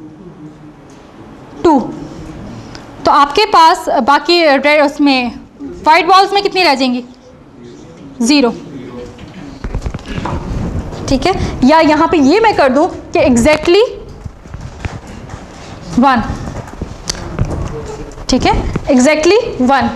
2। तो आपके पास बाकी रेड उसमें वाइट बॉल्स में कितनी रह जाएंगी? 0, ठीक है। या यहाँ पे ये मैं कर दूं कि एग्जैक्टली 1, ठीक है, एग्जैक्टली 1।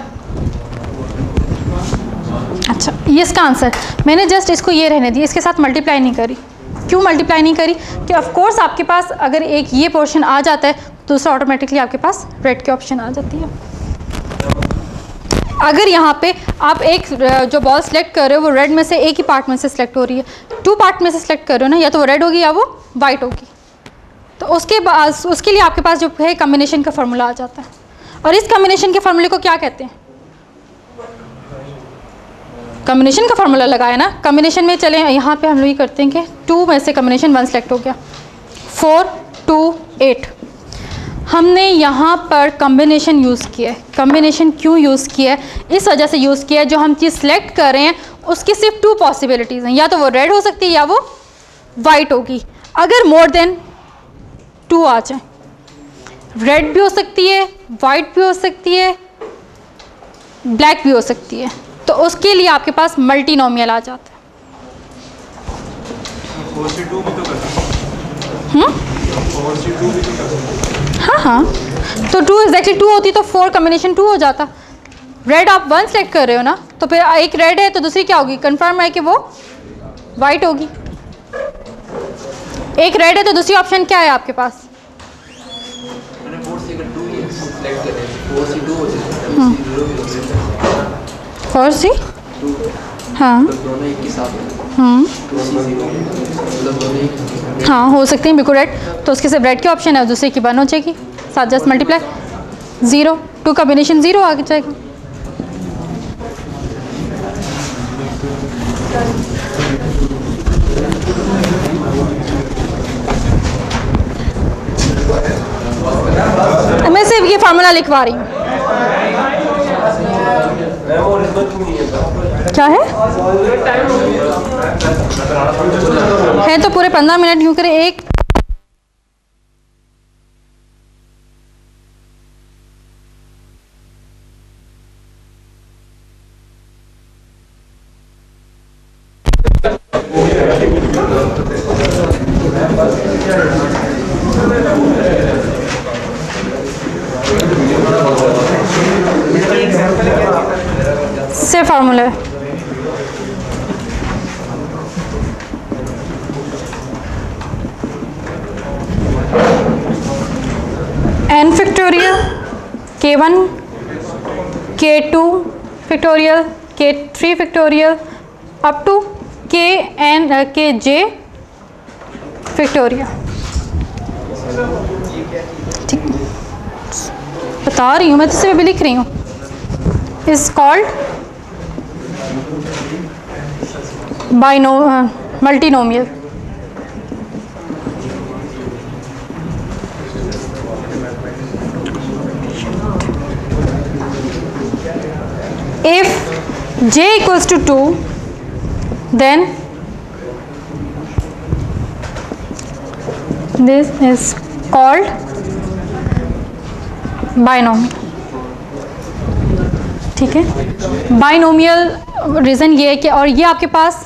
अच्छा, ये इसका आंसर। मैंने जस्ट इसको ये रहने दी, इसके साथ मल्टीप्लाई नहीं करी। क्यों मल्टीप्लाई नहीं करी? कि ऑफ कोर्स आपके पास अगर एक ये पोर्शन आ जाता है, दूसरा ऑटोमेटिकली आपके पास रेड की ऑप्शन आ जाती है। अगर यहाँ पे आप एक जो बॉल सेलेक्ट कर रहे हो वो रेड में से एक ही पार्ट में से सेलेक्ट हो रही है, 2 पार्ट में से सेलेक्ट कर रहे हो ना, या तो वो रेड होगी या वो वाइट होगी, तो उसके बाद उसके लिए आपके पास जो है कॉम्बिनेशन का फार्मूला आ जाता है। और इस कॉम्बिनेशन के फार्मूले को क्या कहते हैं? कॉम्बिनेशन का फार्मूला लगाया ना। कॉम्बिनेशन में चले यहाँ पे हम लोग ये करते हैं कि 2 में से कॉम्बिनेशन 1 सेलेक्ट हो गया, 4 2 8। हमने यहाँ पर कॉम्बिनेशन यूज़ किया है। कॉम्बिनेशन क्यों यूज़ किया है? इस वजह से यूज़ किया है जो हम चीज़ सेलेक्ट कर रहे हैं उसकी सिर्फ 2 पॉसिबिलिटीज़ हैं, या तो वो रेड हो सकती है या वो वाइट होगी। अगर मोर देन 2 आ जाए, रेड भी हो सकती है, वाइट भी हो सकती है, ब्लैक भी हो सकती है, तो उसके लिए आपके पास मल्टीनोमियल आ जाता है। 4 से 2 भी तो करना। 4 से 2 भी तो करना। हाँ, तो 2 एग्जैक्टली 2 होती तो 4 कॉम्बिनेशन 2 हो जाता। रेड आप 1 सेलेक्ट कर रहे हो ना, तो फिर एक रेड है तो दूसरी क्या होगी? कंफर्म है कि वो वाइट होगी। एक रेड है तो दूसरी ऑप्शन क्या है आपके पास? 4 से हाँ हाँ हो सकते हैं बिल्कुल रेड, तो उसके सिर्फ रेड की ऑप्शन है, दूसरे की 1 हो जाएगी, साथ जस्ट मल्टीप्लाई 0, 2 कॉम्बिनेशन 0 आ जाएगा। सिर्फ ये फार्मूला लिखवा रही हूँ। क्या है तो पूरे 15 मिनट क्यों करें एक। से फार्मूला है n factorial k1 k2 factorial k3 factorial up to kj factorial. ठीक बता रही हूँ मैं, तो सिर्फ भी लिख रही हूँ। Is called multinomial। If j equals to 2, then this is called binomial। ठीक है, बाइनोमियल रीज़न ये है कि, और ये आपके पास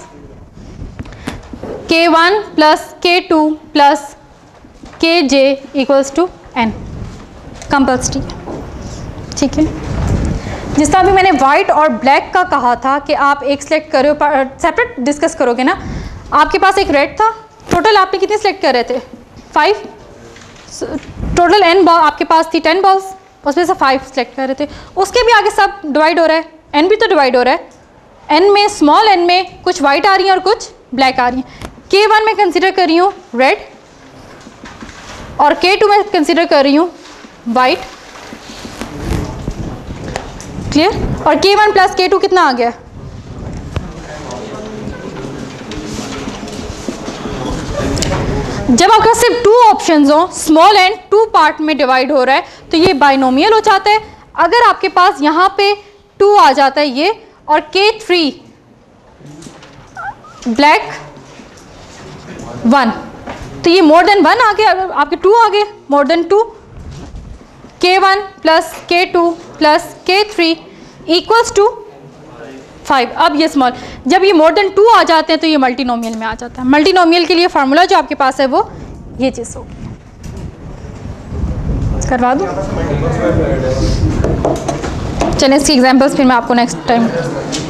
k1 plus k2 plus kj equals to n compulsory है। ठीक है, जिस तरह भी मैंने वाइट और ब्लैक का कहा था कि आप एक सिलेक्ट करो, सेपरेट डिस्कस करोगे ना। आपके पास एक रेड था, टोटल आपने कितने सिलेक्ट कर रहे थे 5, टोटल n बॉल आपके पास थी 10 बॉल्स, उसमें से 5 सिलेक्ट कर रहे थे। उसके भी आगे सब डिवाइड हो रहा है, n भी तो डिवाइड हो रहा है। n में स्मॉल n में कुछ वाइट आ रही है और कुछ ब्लैक आ रही है। k1 में कंसिडर कर रही हूँ रेड और k2 में कंसिडर कर रही हूँ वाइट। क्लियर? और k1 प्लस k2 कितना आ गया? जब आपके पास सिर्फ 2 ऑप्शंस हो, स्मॉल एंड 2 पार्ट में डिवाइड हो रहा है, तो ये बाइनोमियल हो जाता है। अगर आपके पास यहाँ पे 2 आ जाता है ये, और k3 ब्लैक 1, तो ये मोर देन 1 आ गया, आपके 2 आ गए more than 2। k1 plus k2 plus k3 equals to 5। अब ये स्मॉल, जब ये मोर देन 2 आ जाते हैं तो ये मल्टीनोमियल में आ जाता है। मल्टीनोमियल के लिए फार्मूला जो आपके पास है वो ये चीज़ होगी। करवा दूँ? चलें इसकी एग्जांपल्स फिर मैं आपको नेक्स्ट टाइम